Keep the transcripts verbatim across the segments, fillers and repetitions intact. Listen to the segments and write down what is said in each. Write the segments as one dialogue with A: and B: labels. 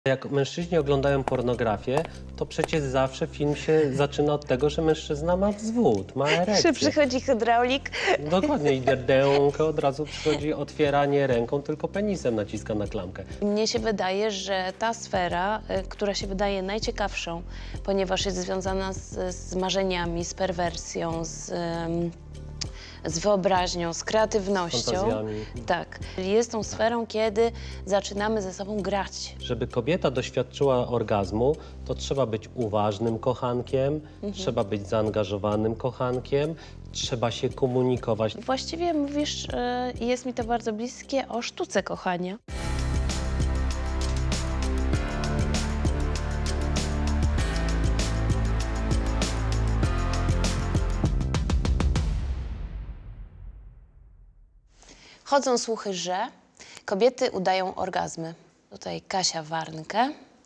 A: Jak mężczyźni oglądają pornografię, to przecież zawsze film się zaczyna od tego, że mężczyzna ma wzwód, ma erekcję.
B: Czy przychodzi hydraulik?
A: Dokładnie, i derdełkę od razu przychodzi otwieranie ręką, tylko penisem naciska na klamkę.
B: Mnie się wydaje, że ta sfera, y, która się wydaje najciekawszą, ponieważ jest związana z, z marzeniami, z perwersją, z, ym, z wyobraźnią, z kreatywnością.
A: Fantazjami.
B: Tak. Jest tą sferą, kiedy zaczynamy ze sobą grać.
A: Żeby kobieta doświadczyła orgazmu, to trzeba być uważnym kochankiem, mhm. trzeba być zaangażowanym kochankiem, trzeba się komunikować.
B: Właściwie mówisz, y, jest mi to bardzo bliskie, o sztuce kochania. Chodzą słuchy, że kobiety udają orgazmy. Tutaj Kasia Warnke,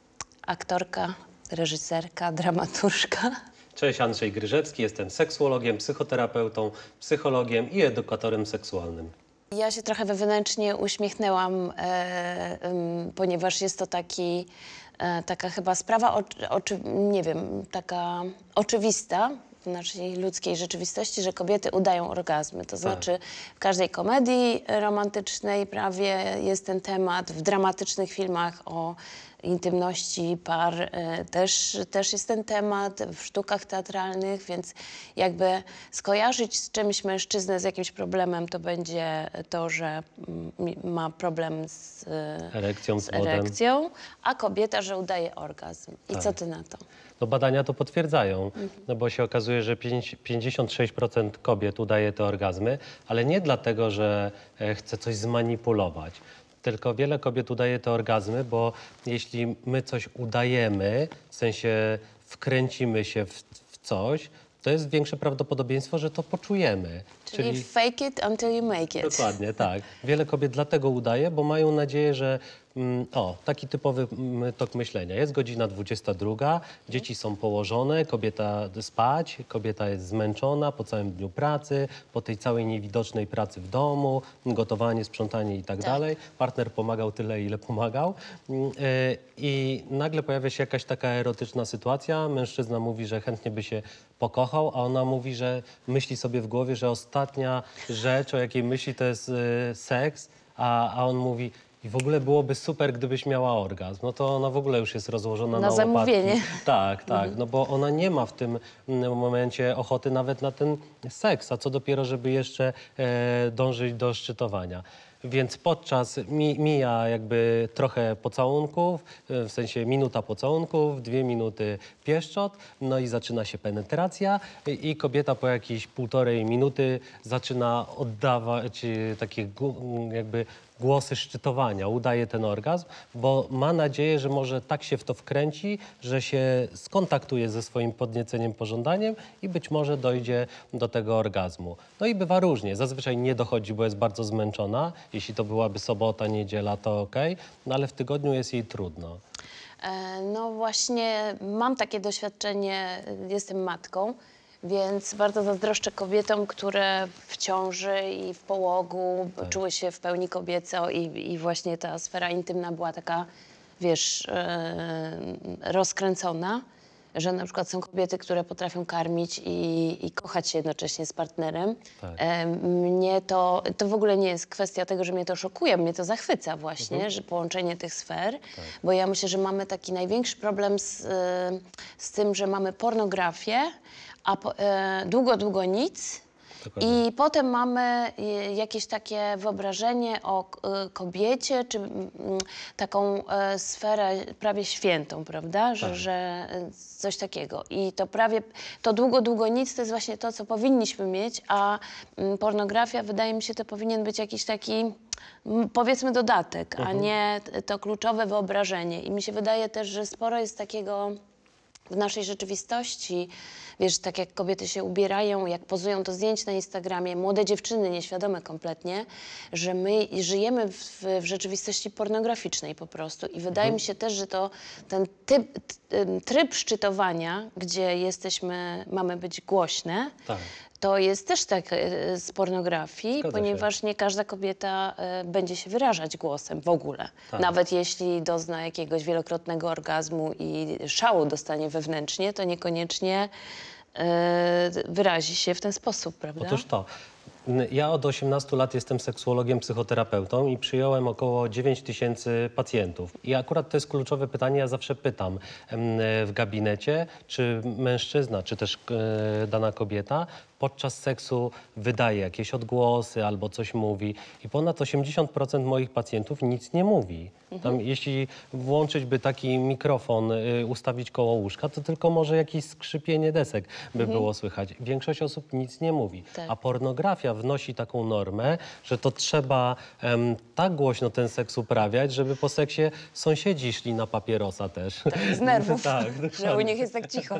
B: aktorka, reżyserka, dramaturżka.
A: Cześć, Andrzej Gryżewski, jestem seksuologiem, psychoterapeutą, psychologiem i edukatorem seksualnym.
B: Ja się trochę wewnętrznie uśmiechnęłam, e, e, ponieważ jest to taki, e, taka chyba sprawa, oczy, oczy, nie wiem, taka oczywista w naszej ludzkiej rzeczywistości, że kobiety udają orgazmy. To znaczy w każdej komedii romantycznej prawie jest ten temat, w dramatycznych filmach o intymności par e, też, też jest ten temat, w sztukach teatralnych, więc jakby skojarzyć z czymś mężczyznę z jakimś problemem, to będzie to, że mm, ma problem z,
A: Erekcją,
B: z erekcją, a kobieta, że udaje orgazm. I
A: Tak.
B: co ty na to?
A: No badania to potwierdzają, no bo się okazuje, że pięćdziesiąt sześć procent kobiet udaje te orgazmy, ale nie dlatego, że e, chce coś zmanipulować. Tylko wiele kobiet udaje te orgazmy, bo jeśli my coś udajemy, w sensie wkręcimy się w, w coś, to jest większe prawdopodobieństwo, że to poczujemy.
B: Czyli,
A: Czyli
B: fake it until you make it.
A: Dokładnie, tak. Wiele kobiet dlatego udaje, bo mają nadzieję, że mm, o, taki typowy mm, tok myślenia. Jest godzina dwudziesta druga, dzieci są położone, kobieta spać, kobieta jest zmęczona po całym dniu pracy, po tej całej niewidocznej pracy w domu, gotowanie, sprzątanie i tak,
B: Tak.
A: dalej. Partner pomagał tyle, ile pomagał. Mm, y, I nagle pojawia się jakaś taka erotyczna sytuacja. Mężczyzna mówi, że chętnie by się pokochał, a ona mówi, że myśli sobie w głowie, że ostatnia rzecz, o jakiej myśli, to jest y, seks, a, a on mówi, i w ogóle byłoby super, gdybyś miała orgazm. No to ona w ogóle już jest rozłożona na,
B: Na
A: łopatki.
B: zamówienie.
A: Tak, tak, no bo ona nie ma w tym mm, momencie ochoty nawet na ten seks, a co dopiero, żeby jeszcze e, dążyć do szczytowania. Więc podczas mi, mija jakby trochę pocałunków, w sensie minuta pocałunków, dwie minuty pieszczot, no i zaczyna się penetracja i, i kobieta po jakiejś półtorej minuty zaczyna oddawać e, takie gu- jakby głosy szczytowania, udaje ten orgazm, bo ma nadzieję, że może tak się w to wkręci, że się skontaktuje ze swoim podnieceniem, pożądaniem i być może dojdzie do tego orgazmu. No i bywa różnie. Zazwyczaj nie dochodzi, bo jest bardzo zmęczona. Jeśli to byłaby sobota, niedziela, to okej, no ale w tygodniu jest jej trudno.
B: E, No właśnie mam takie doświadczenie, jestem matką, więc bardzo zazdroszczę kobietom, które w ciąży i w połogu
A: Tak.
B: czuły się w pełni kobieco i, i właśnie ta sfera intymna była taka, wiesz, e, rozkręcona, że na przykład są kobiety, które potrafią karmić i, i kochać się jednocześnie z partnerem.
A: Tak.
B: E, mnie to, to w ogóle nie jest kwestia tego, że mnie to szokuje, mnie to zachwyca właśnie,
A: Mhm.
B: że połączenie tych sfer, bo ja myślę, że mamy taki największy problem z, e, z tym, że mamy pornografię, a po, e, długo, długo nic.
A: Dokładnie.
B: I potem mamy e, jakieś takie wyobrażenie o e, kobiecie, czy mm, taką e, sferę prawie świętą, prawda? Że,
A: Tak.
B: że e, coś takiego. I to prawie, to długo, długo nic to jest właśnie to, co powinniśmy mieć, a mm, pornografia, wydaje mi się, to powinien być jakiś taki, mm, powiedzmy, dodatek,
A: Mhm.
B: a nie t- to kluczowe wyobrażenie. I mi się wydaje też, że sporo jest takiego w naszej rzeczywistości, wiesz, tak jak kobiety się ubierają, jak pozują do zdjęć na Instagramie, młode dziewczyny, nieświadome kompletnie, że my żyjemy w, w rzeczywistości pornograficznej po prostu. I wydaje mi się też, że to ten typ, t- tryb szczytowania, gdzie jesteśmy, mamy być głośne,
A: Tak.
B: to to jest też tak e, z pornografii,
A: Zgadza się.
B: ponieważ nie każda kobieta e, będzie się wyrażać głosem w ogóle.
A: Tak.
B: Nawet jeśli dozna jakiegoś wielokrotnego orgazmu i szału dostanie wewnętrznie, to niekoniecznie e, wyrazi się w ten sposób, prawda?
A: Otóż to. N- Ja od osiemnastu lat jestem seksuologiem, psychoterapeutą i przyjąłem około dziewięć tysięcy pacjentów. I akurat to jest kluczowe pytanie, ja zawsze pytam em, w gabinecie, czy mężczyzna, czy też e, dana kobieta podczas seksu wydaje jakieś odgłosy albo coś mówi. I ponad osiemdziesiąt procent moich pacjentów nic nie mówi. Tam, jeśli włączyć by taki mikrofon, y, ustawić koło łóżka, to tylko może jakieś skrzypienie desek by było słychać. Większość osób nic nie mówi.
B: Tak.
A: A pornografia wnosi taką normę, że to trzeba em, tak głośno ten seks uprawiać, żeby po seksie sąsiedzi szli na papierosa też.
B: Z nerwów,
A: Tak,
B: że u
A: dokładnie.
B: nich jest tak cicho.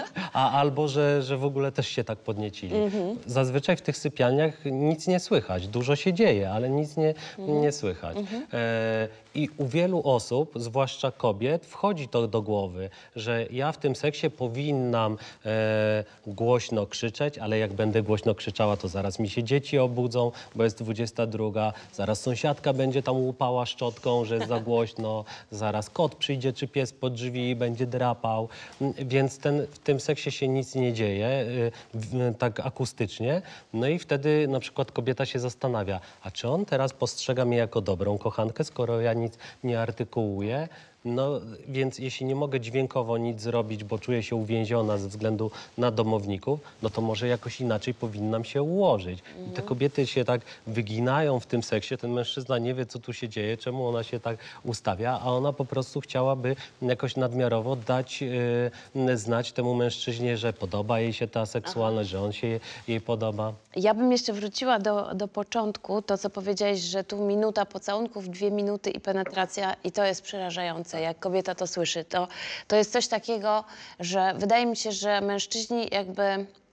A: A albo, że, że w ogóle też się tak podniecili. Zazwyczaj w tych sypialniach nic nie słychać. Dużo się dzieje, ale nic nie, nie słychać. E, I u wielu osób, zwłaszcza kobiet, wchodzi to do głowy, że ja w tym seksie powinnam e, głośno krzyczeć, ale jak będę głośno krzyczała, to zaraz mi się dzieci obudzą, bo jest dwudziesta druga, zaraz sąsiadka będzie tam łupała szczotką, że jest za głośno, zaraz kot przyjdzie czy pies pod drzwi i będzie drapał. Mm, Więc ten, w tym seksie się nic nie dzieje, y, w- tak akustycznie. No i wtedy na przykład kobieta się zastanawia, a czy on teraz postrzega mnie jako dobrą kochankę, skoro ja nic nie artykułuję? No więc jeśli nie mogę dźwiękowo nic zrobić, bo czuję się uwięziona ze względu na domowników, no to może jakoś inaczej powinnam się ułożyć. I te kobiety się tak wyginają w tym seksie, ten mężczyzna nie wie, co tu się dzieje, czemu ona się tak ustawia, a ona po prostu chciałaby jakoś nadmiarowo dać yy, znać temu mężczyźnie, że podoba jej się ta seksualność, że on się jej, jej podoba.
B: Ja bym jeszcze wróciła do, do początku, to co powiedziałeś, że tu minuta pocałunków, dwie minuty i penetracja i to jest przerażające, jak kobieta to słyszy. To, to jest coś takiego, że wydaje mi się, że mężczyźni jakby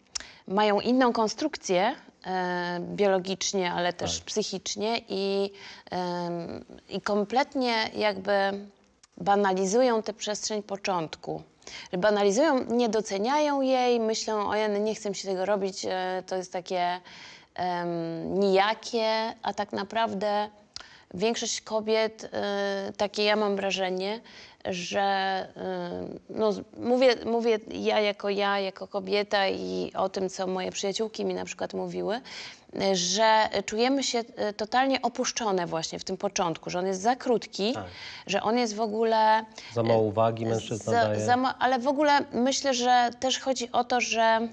B: mają inną konstrukcję e, biologicznie, ale też
A: Tak.
B: psychicznie i, em, i kompletnie jakby banalizują tę przestrzeń początku. Że banalizują, nie doceniają jej, myślą, o ja nie chcę się tego robić, e, to jest takie em, nijakie, a tak naprawdę większość kobiet, e, takie ja mam wrażenie, że e, no, mówię, mówię ja jako ja, jako kobieta i o tym, co moje przyjaciółki mi na przykład mówiły, e, że czujemy się e, totalnie opuszczone właśnie w tym początku, że on jest za krótki,
A: Tak.
B: że on jest w ogóle...
A: Za mało uwagi mężczyzna
B: Za,
A: daje.
B: za ma, ale w ogóle myślę, że też chodzi o to, że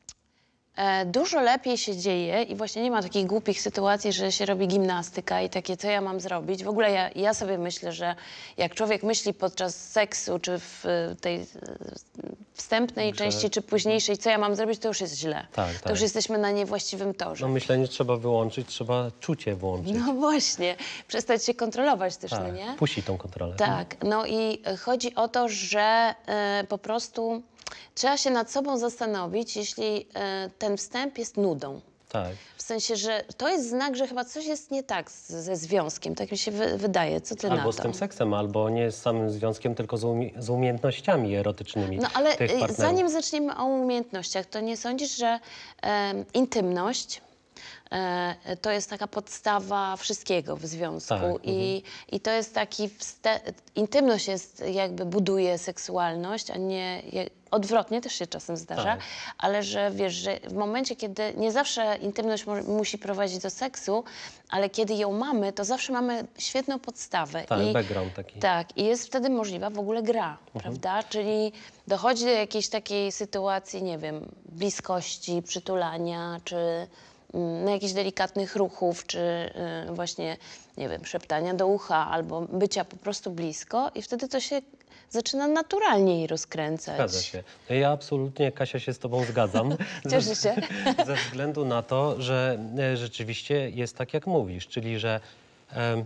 B: e, dużo lepiej się dzieje i właśnie nie ma takich głupich sytuacji, że się robi gimnastyka i takie, co ja mam zrobić. W ogóle ja, ja sobie myślę, że jak człowiek myśli podczas seksu, czy w e, tej e, wstępnej
A: Że-
B: części, czy późniejszej, co ja mam zrobić, to już jest źle.
A: Tak,
B: To
A: tak.
B: już jesteśmy na niewłaściwym torze.
A: No myślenie trzeba wyłączyć, trzeba czucie włączyć.
B: No właśnie, przestać się kontrolować też, no
A: tak.
B: nie?
A: Puści tą kontrolę.
B: Tak, no i e, chodzi o to, że e, po prostu trzeba się nad sobą zastanowić, jeśli e, ten wstęp jest nudą.
A: Tak.
B: W sensie, że to jest znak, że chyba coś jest nie tak z, ze związkiem, tak mi się wy, wydaje. Co ty na
A: Albo
B: to?
A: z tym seksem, albo nie z samym związkiem, tylko z, umie z umiejętnościami erotycznymi
B: No ale
A: tych
B: y,
A: partnerów.
B: zanim zaczniemy o umiejętnościach, to nie sądzisz, że em, intymność e, to jest taka podstawa wszystkiego w związku
A: Tak,
B: i, i to jest taki, wste- intymność jest jakby buduje seksualność, a nie je- odwrotnie też się czasem zdarza,
A: Tak.
B: ale że wiesz, że w momencie, kiedy nie zawsze intymność mo- musi prowadzić do seksu, ale kiedy ją mamy, to zawsze mamy świetną podstawę.
A: Tak,
B: I,
A: background taki.
B: tak, i jest wtedy możliwa w ogóle gra, prawda? Czyli dochodzi do jakiejś takiej sytuacji, nie wiem, bliskości, przytulania, czy mm, no, jakichś delikatnych ruchów, czy y, właśnie, nie wiem, szeptania do ucha, albo bycia po prostu blisko i wtedy to się zaczyna naturalniej rozkręcać.
A: Zgadza się. No ja absolutnie, Kasia, się z tobą zgadzam.
B: Cieszę się.
A: Ze względu na to, że e, rzeczywiście jest tak, jak mówisz, czyli że em,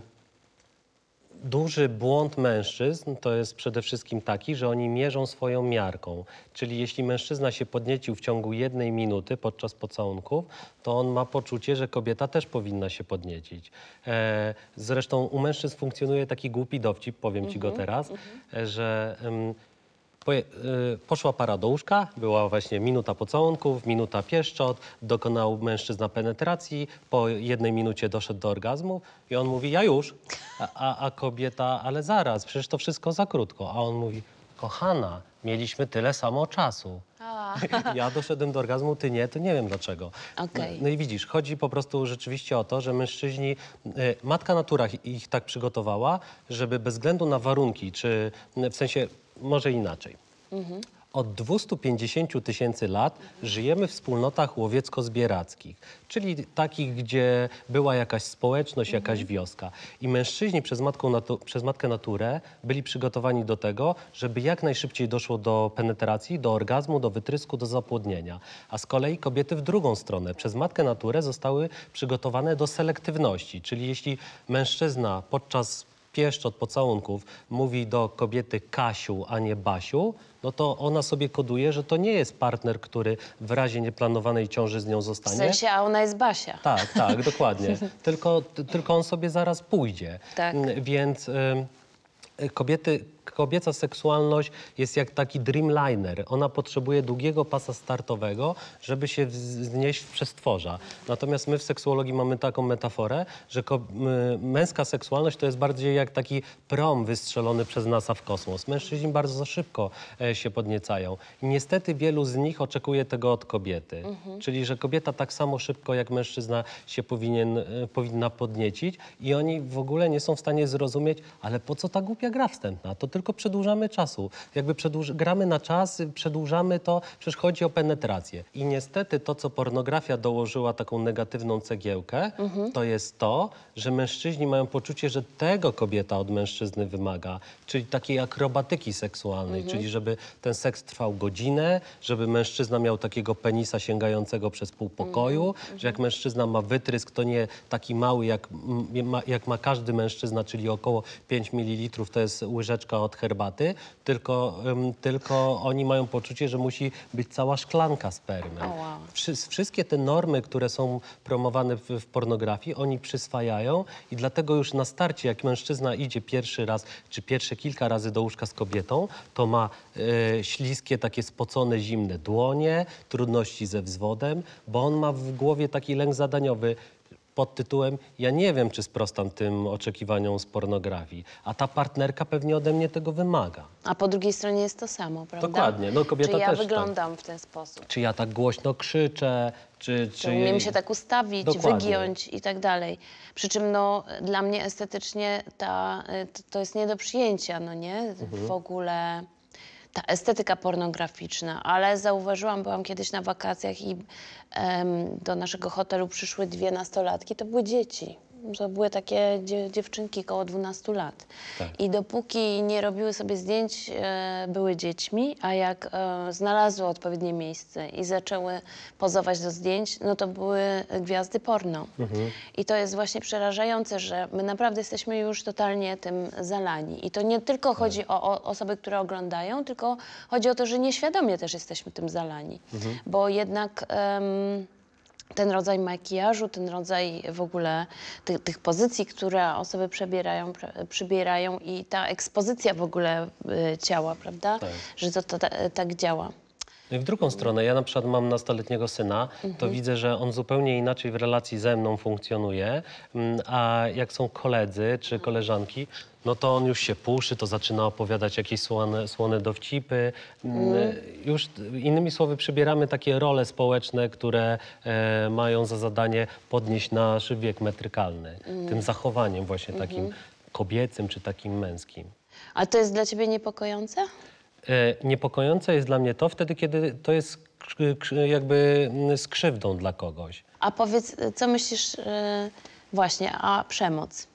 A: duży błąd mężczyzn to jest przede wszystkim taki, że oni mierzą swoją miarką. Czyli jeśli mężczyzna się podniecił w ciągu jednej minuty podczas pocałunków, to on ma poczucie, że kobieta też powinna się podniecić. E, zresztą u mężczyzn funkcjonuje taki głupi dowcip, powiem ci go teraz, e, że em, Poje, y, poszła para do łóżka, była właśnie minuta pocałunków, minuta pieszczot, dokonał mężczyzna penetracji, po jednej minucie doszedł do orgazmu i on mówi, ja już, a, a, a kobieta, ale zaraz, przecież to wszystko za krótko. A on mówi, kochana, mieliśmy tyle samo czasu.
B: A.
A: Ja doszedłem do orgazmu, ty nie, to nie wiem dlaczego.
B: Okej.
A: No, no i widzisz, chodzi po prostu rzeczywiście o to, że mężczyźni, y, matka natura ich- ich tak przygotowała, żeby bez względu na warunki, czy y, w sensie może inaczej. Od dwieście pięćdziesiąt tysięcy lat żyjemy w wspólnotach łowiecko-zbierackich, czyli takich, gdzie była jakaś społeczność, jakaś wioska. I mężczyźni przez, matką natu- przez matkę naturę byli przygotowani do tego, żeby jak najszybciej doszło do penetracji, do orgazmu, do wytrysku, do zapłodnienia. A z kolei kobiety w drugą stronę przez matkę naturę zostały przygotowane do selektywności, czyli jeśli mężczyzna podczas pieszczot, pocałunków mówi do kobiety Kasiu, a nie Basiu, no to ona sobie koduje, że to nie jest partner, który w razie nieplanowanej ciąży z nią
B: W
A: zostanie.
B: sensie, a ona jest Basia.
A: Tak, tak, dokładnie. Tylko, t- tylko on sobie zaraz pójdzie.
B: Tak.
A: Mm, Więc ym, y, kobiety, kobieca seksualność jest jak taki dreamliner. Ona potrzebuje długiego pasa startowego, żeby się wznieść w przestworza. Natomiast my w seksuologii mamy taką metaforę, że ko- y, męska seksualność to jest bardziej jak taki prom wystrzelony przez NASA w kosmos. Mężczyźni bardzo szybko e, się podniecają. I niestety wielu z nich oczekuje tego od kobiety. Czyli, że kobieta tak samo szybko jak mężczyzna się powinien, e, powinna podniecić i oni w ogóle nie są w stanie zrozumieć, ale po co ta głupia gra wstępna? To tylko przedłużamy czasu. Jakby przedłuż, gramy na czas, przedłużamy to, przecież chodzi o penetrację. I niestety to, co pornografia dołożyła taką negatywną cegiełkę, to jest to, że mężczyźni mają poczucie, że tego kobieta od mężczyzny wymaga, czyli takiej akrobatyki seksualnej, czyli żeby ten seks trwał godzinę, żeby mężczyzna miał takiego penisa sięgającego przez pół pokoju, że jak mężczyzna ma wytrysk, to nie taki mały, jak, m, ma, jak ma każdy mężczyzna, czyli około pięć mililitrów, to jest łyżeczka od herbaty, tylko, ym, tylko oni mają poczucie, że musi być cała szklanka spermy.
B: O, wow.
A: Wszy, wszystkie te normy, które są promowane w, w pornografii, oni przyswajają i dlatego już na starcie, jak mężczyzna idzie pierwszy raz, czy pierwsze kilka razy do łóżka z kobietą, to ma e, śliskie, takie spocone, zimne dłonie, trudności ze wzwodem, bo on ma w głowie taki lęk zadaniowy pod tytułem ja nie wiem, czy sprostam tym oczekiwaniom z pornografii, a ta partnerka pewnie ode mnie tego wymaga.
B: A po drugiej stronie jest to samo, prawda?
A: Dokładnie, no kobieta
B: Czy ja
A: też tak.
B: wyglądam w ten sposób?
A: Czy ja tak głośno krzyczę, czy...
B: Czy
A: czy
B: umiem się tak ustawić,
A: Dokładnie.
B: wygiąć i tak dalej. Przy czym no, dla mnie estetycznie ta, to, to jest nie do przyjęcia, no nie?
A: Mhm.
B: W ogóle ta estetyka pornograficzna, ale zauważyłam, byłam kiedyś na wakacjach i em, do naszego hotelu przyszły dwie nastolatki, to były dzieci. To były takie dzie, dziewczynki koło dwunastu lat.
A: Tak.
B: I dopóki nie robiły sobie zdjęć, e, były dziećmi, a jak e, znalazły odpowiednie miejsce i zaczęły pozować do zdjęć, no to były gwiazdy porno. I to jest właśnie przerażające, że my naprawdę jesteśmy już totalnie tym zalani. I to nie tylko chodzi o, o osoby, które oglądają, tylko chodzi o to, że nieświadomie też jesteśmy tym zalani. Bo jednak... em, ten rodzaj makijażu, ten rodzaj w ogóle ty, tych pozycji, które osoby przebierają, prze- przybierają i ta ekspozycja w ogóle y, ciała, prawda?
A: Tak.
B: Że to, to ta, tak działa.
A: No i w drugą stronę, ja na przykład mam nastoletniego syna, to widzę, że on zupełnie inaczej w relacji ze mną funkcjonuje, mm, a jak są koledzy czy koleżanki, no to on już się puszy, to zaczyna opowiadać jakieś słone, słone dowcipy. Mm. Już innymi słowy przybieramy takie role społeczne, które e, mają za zadanie podnieść nasz wiek metrykalny. Tym zachowaniem właśnie takim kobiecym czy takim męskim.
B: A to jest dla ciebie niepokojące?
A: E, Niepokojące jest dla mnie to wtedy, kiedy to jest krzy- krzy- jakby mm, z krzywdą dla kogoś.
B: A powiedz, co myślisz y, właśnie, a przemoc?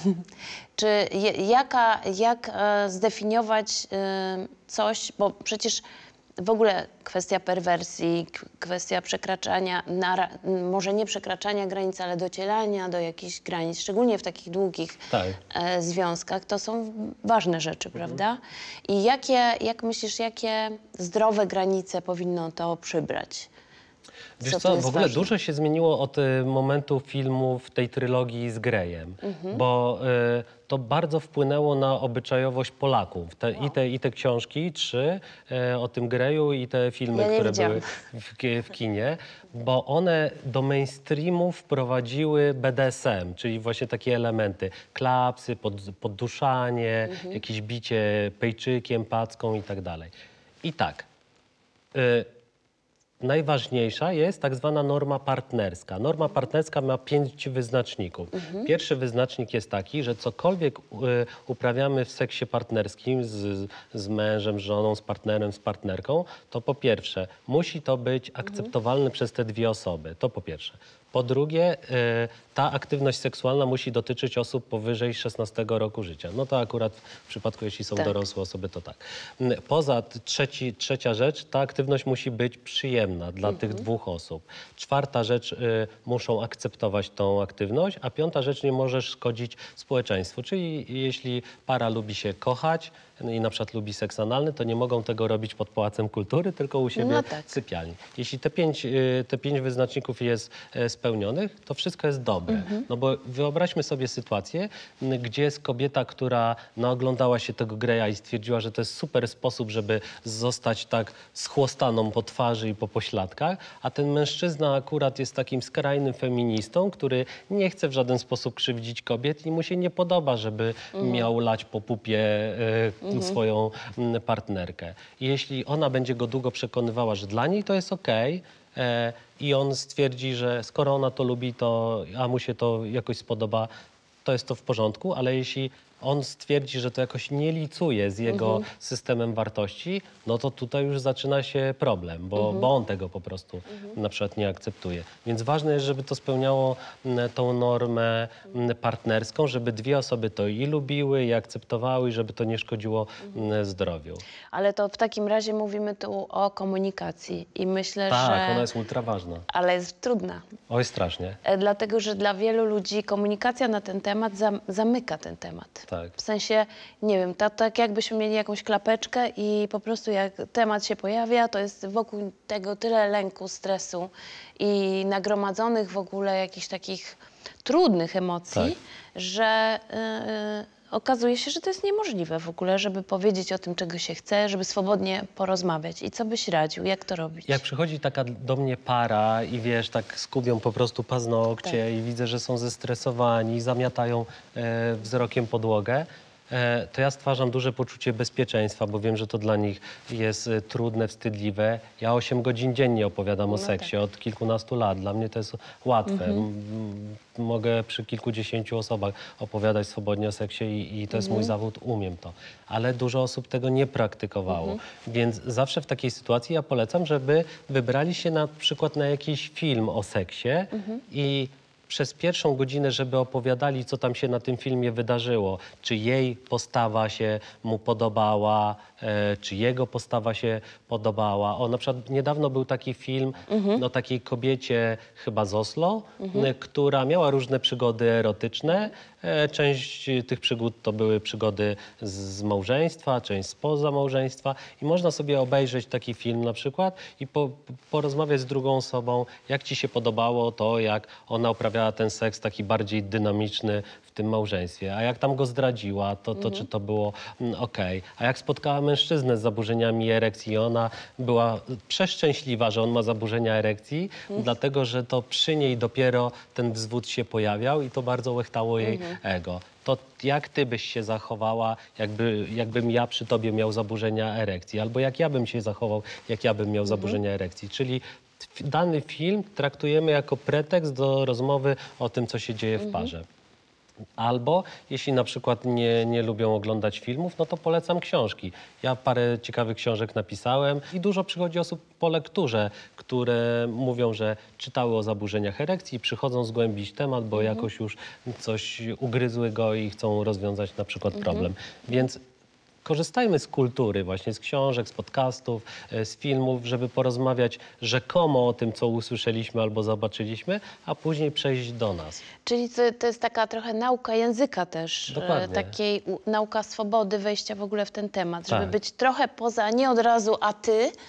B: Czy je, jaka, jak e, zdefiniować e, coś, bo przecież w ogóle kwestia perwersji, k- kwestia przekraczania, nara, m, może nie przekraczania granic, ale docierania do jakichś granic, szczególnie w takich długich
A: Tak.
B: e, związkach, to są ważne rzeczy, prawda? I jakie, jak myślisz, jakie zdrowe granice powinno to przybrać?
A: Wiesz
B: Co
A: co,
B: tu jest
A: w ogóle
B: ważne?
A: dużo się zmieniło od y, momentu filmów tej trylogii z Grejem,
B: Mhm.
A: bo y, to bardzo wpłynęło na obyczajowość Polaków. Te, i, te, I te książki, trzy, y, o tym Greju i te filmy,
B: Ja nie
A: które
B: widziałam.
A: były w, ki- w kinie, bo one do mainstreamu wprowadziły B D S M, czyli właśnie takie elementy, klapsy, pod, podduszanie,
B: Mhm.
A: jakieś bicie pejczykiem, packą i tak dalej. I tak, y, najważniejsza jest tak zwana norma partnerska. Norma partnerska ma pięć wyznaczników. Pierwszy wyznacznik jest taki, że cokolwiek y, uprawiamy w seksie partnerskim z, z mężem, z żoną, z partnerem, z partnerką, to po pierwsze musi to być akceptowalne przez te dwie osoby. To po pierwsze. Po drugie, y, ta aktywność seksualna musi dotyczyć osób powyżej szesnastego roku życia. No to akurat w przypadku, jeśli są
B: Tak.
A: dorosłe osoby, to tak. Mm, Poza t- trzeci, trzecia rzecz, ta aktywność musi być przyjemna dla tych dwóch osób. Czwarta rzecz, y, muszą akceptować tą aktywność, a piąta rzecz, nie możesz szkodzić społeczeństwu. Czyli jeśli para lubi się kochać i na przykład lubi seks analny, to nie mogą tego robić pod Pałacem Kultury, tylko u siebie
B: No tak.
A: w sypialni. Jeśli te pięć, y, te pięć wyznaczników jest e, spełnionych, to wszystko jest dobre. No bo wyobraźmy sobie sytuację, m, gdzie jest kobieta, która naoglądała się tego Greya i stwierdziła, że to jest super sposób, żeby zostać tak schłostaną po twarzy i po pośladkach, a ten mężczyzna akurat jest takim skrajnym feministą, który nie chce w żaden sposób krzywdzić kobiet i mu się nie podoba, żeby miał lać po pupie e, swoją m, partnerkę. I jeśli ona będzie go długo przekonywała, że dla niej to jest okej, e, i on stwierdzi, że skoro ona to lubi, to a mu się to jakoś spodoba, to jest to w porządku, ale jeśli on stwierdzi, że to jakoś nie licuje z jego systemem wartości, no to tutaj już zaczyna się problem, bo, bo on tego po prostu na przykład nie akceptuje. Więc ważne jest, żeby to spełniało m, tą normę m, partnerską, żeby dwie osoby to i lubiły, i akceptowały, i żeby to nie szkodziło m, zdrowiu.
B: Ale to w takim razie mówimy tu o komunikacji i myślę,
A: Tak,
B: że...
A: ona jest ultra ważna.
B: Ale jest trudna.
A: Oj, strasznie.
B: E, Dlatego, że dla wielu ludzi komunikacja na ten temat zam zamyka ten temat.
A: Tak.
B: W sensie, nie wiem, to, tak jakbyśmy mieli jakąś klapeczkę i po prostu jak temat się pojawia, to jest wokół tego tyle lęku, stresu i nagromadzonych w ogóle jakichś takich trudnych emocji,
A: Tak.
B: że yy, okazuje się, że to jest niemożliwe w ogóle, żeby powiedzieć o tym, czego się chce, żeby swobodnie porozmawiać. I co byś radził? Jak to robić?
A: Jak przychodzi taka do mnie para i wiesz, tak skubią po prostu paznokcie
B: Tak.
A: i widzę, że są zestresowani, zamiatają e, wzrokiem podłogę, e, to ja stwarzam duże poczucie bezpieczeństwa, bo wiem, że to dla nich jest e, trudne, wstydliwe. Ja osiem godzin dziennie opowiadam o
B: No
A: seksie
B: tak.
A: od kilkunastu lat. Dla mnie to jest łatwe. M- Mogę przy kilkudziesięciu osobach opowiadać swobodnie o seksie i, i to jest mój zawód, umiem to. Ale dużo osób tego nie praktykowało. Więc zawsze w takiej sytuacji ja polecam, żeby wybrali się na przykład na jakiś film o seksie i przez pierwszą godzinę, żeby opowiadali, co tam się na tym filmie wydarzyło. Czy jej postawa się mu podobała, e, czy jego postawa się podobała. O, na przykład niedawno był taki film o takiej kobiecie, chyba z Oslo, m, która miała różne przygody erotyczne. E, część tych przygód to były przygody z, z małżeństwa, część spoza małżeństwa. I można sobie obejrzeć taki film na przykład i po, porozmawiać z drugą osobą, jak ci się podobało to, jak ona uprawiała ten seks taki bardziej dynamiczny w tym małżeństwie. A jak tam go zdradziła, to, to czy to było mm, okej. A jak spotkała mężczyznę z zaburzeniami erekcji i ona była przeszczęśliwa, że on ma zaburzenia erekcji, dlatego że to przy niej dopiero ten wzwód się pojawiał i to bardzo łechtało jej ego. To jak ty byś się zachowała, jakby, jakbym ja przy tobie miał zaburzenia erekcji, albo jak ja bym się zachował, jak ja bym miał zaburzenia erekcji. Czyli f- dany film traktujemy jako pretekst do rozmowy o tym, co się dzieje w parze. Albo jeśli na przykład nie, nie lubią oglądać filmów, no to polecam książki. Ja parę ciekawych książek napisałem i dużo przychodzi osób po lekturze, które mówią, że czytały o zaburzeniach erekcji i przychodzą zgłębić temat, bo jakoś już coś ugryzły go i chcą rozwiązać na przykład problem. Więc korzystajmy z kultury, właśnie z książek, z podcastów, e, z filmów, żeby porozmawiać rzekomo o tym, co usłyszeliśmy albo zobaczyliśmy, a później przejść do nas.
B: Czyli to, to jest taka trochę nauka języka też, e,
A: Dokładnie.
B: takiej u, nauka swobody wejścia w ogóle w ten temat, żeby
A: Tak.
B: być trochę poza, nie od razu a ty,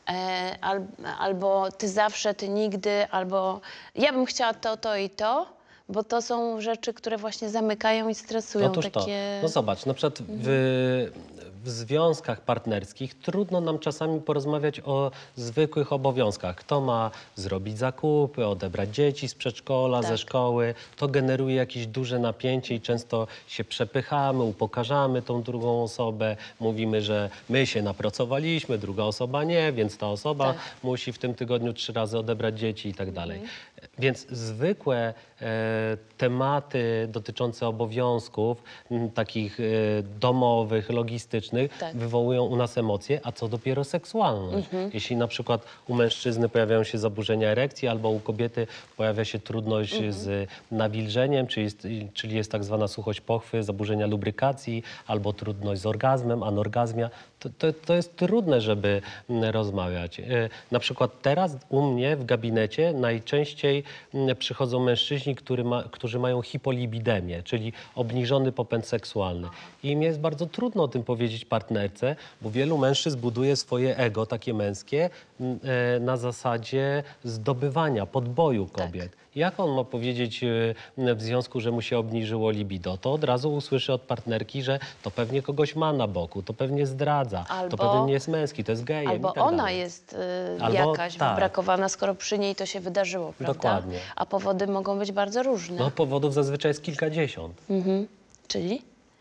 B: e, al, albo ty zawsze, ty nigdy, albo ja bym chciała to, to i to, bo to są rzeczy, które właśnie zamykają i stresują.
A: Otóż to,
B: takie...
A: no zobacz, na przykład w, w związkach partnerskich trudno nam czasami porozmawiać o zwykłych obowiązkach. Kto ma zrobić zakupy, odebrać dzieci z przedszkola,
B: Tak.
A: ze szkoły. To generuje jakieś duże napięcie i często się przepychamy, upokarzamy tą drugą osobę. Mówimy, że my się napracowaliśmy, druga osoba nie, więc ta osoba
B: Tak.
A: musi w tym tygodniu trzy razy odebrać dzieci i tak dalej. Więc zwykłe e, tematy dotyczące obowiązków, m, takich e, domowych, logistycznych,
B: Tak.
A: wywołują u nas emocje, a co dopiero seksualność. Jeśli na przykład u mężczyzny pojawiają się zaburzenia erekcji, albo u kobiety pojawia się trudność z nawilżeniem, czyli jest, czyli jest tak zwana suchość pochwy, zaburzenia lubrykacji, albo trudność z orgazmem, anorgazmia, to, to, to jest trudne, żeby mm, rozmawiać. E, Na przykład teraz u mnie w gabinecie najczęściej mm, przychodzą mężczyźni, który ma, którzy mają hipolibidemię, czyli obniżony popęd seksualny. I im jest bardzo trudno o tym powiedzieć partnerce, bo wielu mężczyzn buduje swoje ego, takie męskie, m, e, na zasadzie zdobywania, podboju kobiet. Jak on ma powiedzieć e, w związku, że mu się obniżyło libido? To od razu usłyszy od partnerki, że to pewnie kogoś ma na boku, to pewnie zdradza,
B: Albo-
A: to pewnie nie jest męski, to jest gejem
B: Albo
A: i tak
B: ona
A: dalej.
B: jest y,
A: Albo
B: jakaś
A: tak.
B: wybrakowana, skoro przy niej to się wydarzyło, prawda?
A: Dokładnie.
B: A powody mogą być bardzo różne.
A: No powodów zazwyczaj jest kilkadziesiąt.
B: Mhm. Czyli?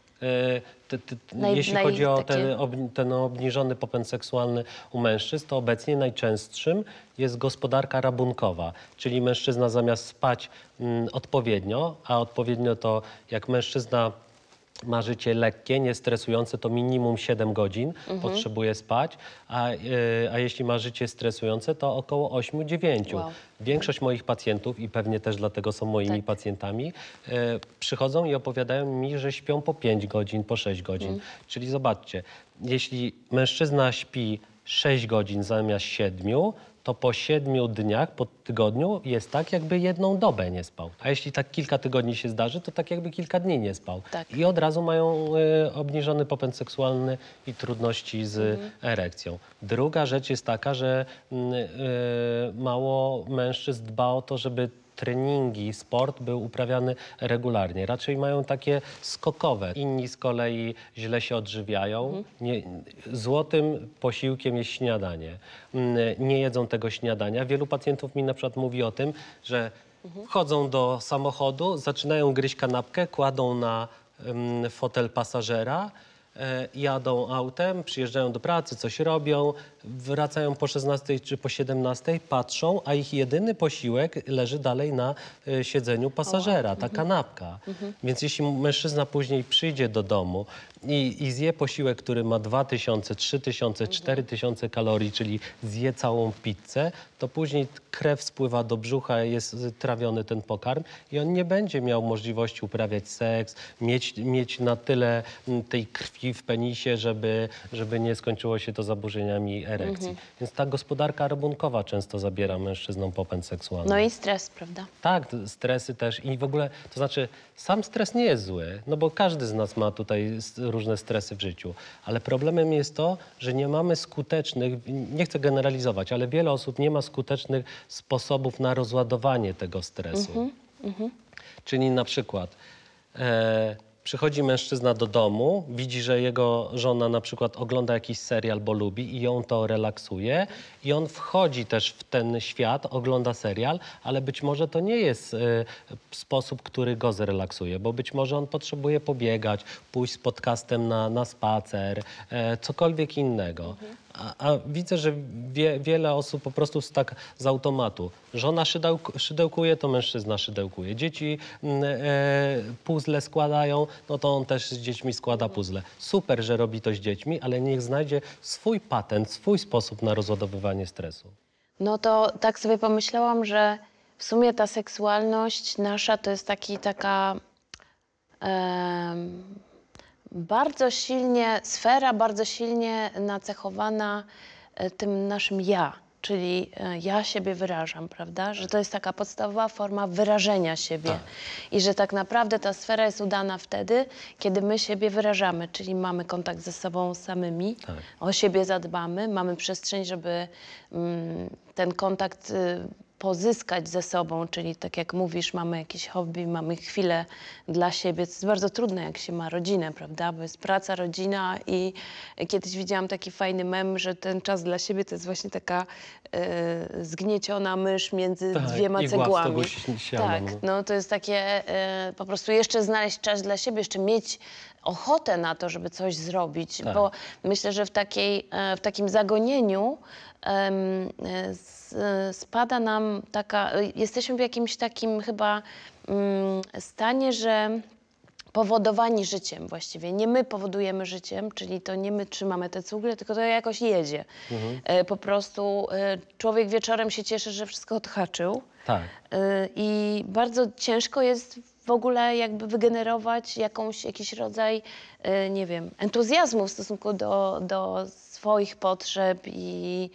A: E, Te, te,
B: Naj-
A: jeśli
B: naj-
A: chodzi o
B: takie-
A: ten, ob, ten obniżony popęd seksualny u mężczyzn, to obecnie najczęstszym jest gospodarka rabunkowa, czyli mężczyzna zamiast spać mm, odpowiednio, a odpowiednio to jak mężczyzna ma życie lekkie, niestresujące, to minimum siedem godzin potrzebuje spać, a, e, a jeśli ma życie stresujące, to około osiem do dziewięciu.
B: Wow.
A: Większość moich pacjentów, i pewnie też dlatego są moimi
B: Tak.
A: pacjentami, e, przychodzą i opowiadają mi, że śpią po pięć godzin, po sześć godzin. Czyli zobaczcie, jeśli mężczyzna śpi sześć godzin zamiast siedmiu, to po siedmiu dniach, po tygodniu jest tak, jakby jedną dobę nie spał. A jeśli tak kilka tygodni się zdarzy, to tak jakby kilka dni nie spał.
B: Tak.
A: I od razu mają e, obniżony popęd seksualny i trudności z erekcją. Druga rzecz jest taka, że mm, e, mało mężczyzn dba o to, żeby treningi, sport był uprawiany regularnie. Raczej mają takie skokowe. Inni z kolei źle się odżywiają. Nie, złotym posiłkiem jest śniadanie. Mm, Nie jedzą tego śniadania. Wielu pacjentów mi na przykład mówi o tym, że wchodzą do samochodu, zaczynają gryźć kanapkę, kładą na mm, fotel pasażera, e, jadą autem, przyjeżdżają do pracy, coś robią, wracają po szesnastej czy po siedemnastej, patrzą, a ich jedyny posiłek leży dalej na e, siedzeniu pasażera, ta kanapka. Więc jeśli mężczyzna później przyjdzie do domu i, i zje posiłek, który ma dwa tysiące, trzy tysiące, cztery tysiące kalorii, czyli zje całą pizzę, to później krew spływa do brzucha, jest trawiony ten pokarm i on nie będzie miał możliwości uprawiać seks, mieć, mieć na tyle mm, tej krwi w penisie, żeby, żeby nie skończyło się to zaburzeniami erekcji. Więc ta gospodarka rabunkowa często zabiera mężczyznom popęd seksualny.
B: No i stres, prawda?
A: Tak, t- stresy też i w ogóle, to znaczy sam stres nie jest zły, no bo każdy z nas ma tutaj s- różne stresy w życiu, ale problemem jest to, że nie mamy skutecznych, nie chcę generalizować, ale wiele osób nie ma skutecznych sposobów na rozładowanie tego stresu. Czyli na przykład e, przychodzi mężczyzna do domu, widzi, że jego żona na przykład ogląda jakiś serial, bo lubi i ją to relaksuje i on wchodzi też w ten świat, ogląda serial, ale być może to nie jest e, sposób, który go zrelaksuje, bo być może on potrzebuje pobiegać, pójść z podcastem na, na spacer, e, cokolwiek innego. A, a widzę, że wie, wiele osób po prostu z, tak z automatu. Żona szydełk, szydełkuje, to mężczyzna szydełkuje. Dzieci mm, e, puzzle składają, no to on też z dziećmi składa puzzle. Super, że robi to z dziećmi, ale niech znajdzie swój patent, swój sposób na rozładowywanie stresu.
B: No to tak sobie pomyślałam, że w sumie ta seksualność nasza to jest taki, taka em, bardzo silnie, sfera bardzo silnie nacechowana e, tym naszym ja. czyli e, ja siebie wyrażam, prawda? Że to jest taka podstawowa forma wyrażenia siebie.
A: Tak.
B: I że tak naprawdę ta sfera jest udana wtedy, kiedy my siebie wyrażamy, czyli mamy kontakt ze sobą samymi,
A: Tak.
B: o siebie zadbamy, mamy przestrzeń, żeby mm, ten kontakt y, pozyskać ze sobą, czyli tak jak mówisz, mamy jakieś hobby, mamy chwilę dla siebie. To jest bardzo trudne, jak się ma rodzinę, prawda? Bo jest praca, rodzina i kiedyś widziałam taki fajny mem, że ten czas dla siebie to jest właśnie taka e, zgnieciona mysz między
A: Tak,
B: dwiema
A: igła w
B: cegłami.
A: stogu si- siana,
B: Tak,
A: no.
B: no to jest takie e, po prostu jeszcze znaleźć czas dla siebie, jeszcze mieć ochotę na to, żeby coś zrobić,
A: Tak.
B: bo myślę, że w, takiej, e, w takim zagonieniu em, e, s- e, spada nam taka, e, jesteśmy w jakimś takim chyba mm, stanie, że powodowani życiem właściwie. Nie my powodujemy życiem, czyli to nie my trzymamy te cugle, tylko to jakoś jedzie. E, po prostu e, człowiek wieczorem się cieszy, że wszystko odhaczył.
A: Tak.
B: Y, I bardzo ciężko jest w ogóle jakby wygenerować jakąś, jakiś rodzaj, y, nie wiem, entuzjazmu w stosunku do, do swoich potrzeb i,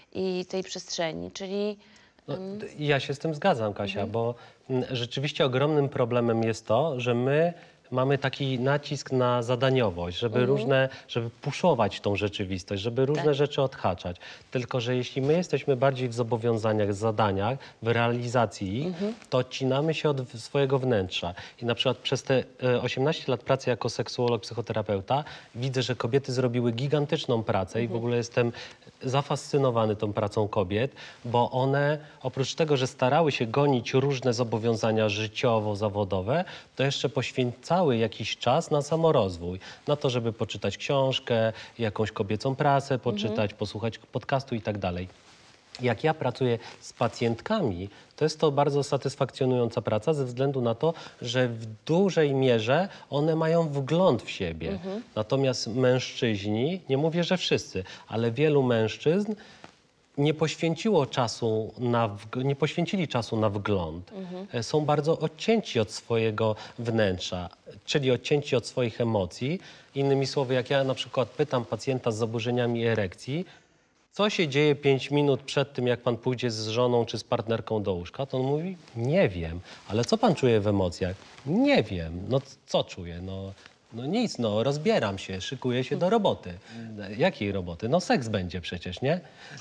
B: i tej przestrzeni. Czyli
A: No, d- ja się z tym zgadzam, Kasia, bo mm, rzeczywiście ogromnym problemem jest to, że my mamy taki nacisk na zadaniowość, żeby różne, żeby puszować tą rzeczywistość, żeby różne
B: Tak.
A: rzeczy odhaczać. Tylko że jeśli my jesteśmy bardziej w zobowiązaniach, zadaniach, w realizacji ich, to odcinamy się od w- swojego wnętrza. I na przykład przez te e, osiemnaście lat pracy jako seksuolog, psychoterapeuta widzę, że kobiety zrobiły gigantyczną pracę i w ogóle jestem zafascynowany tą pracą kobiet, bo one oprócz tego, że starały się gonić różne zobowiązania życiowo-zawodowe, to jeszcze poświęcały jakiś czas na samorozwój, na to, żeby poczytać książkę, jakąś kobiecą prasę poczytać, posłuchać podcastu i tak dalej. Jak ja pracuję z pacjentkami, to jest to bardzo satysfakcjonująca praca ze względu na to, że w dużej mierze one mają wgląd w siebie. Natomiast mężczyźni, nie mówię, że wszyscy, ale wielu mężczyzn nie poświęciło czasu na, wg- nie poświęcili czasu na wgląd. E, Są bardzo odcięci od swojego wnętrza, czyli odcięci od swoich emocji. Innymi słowy, jak ja na przykład pytam pacjenta z zaburzeniami erekcji, co się dzieje pięć minut przed tym, jak pan pójdzie z żoną czy z partnerką do łóżka, to on mówi, nie wiem, ale co pan czuje w emocjach? Nie wiem, no c- co czuję, no, no nic, no rozbieram się, szykuję się do roboty. Jakiej roboty? No seks będzie przecież, nie?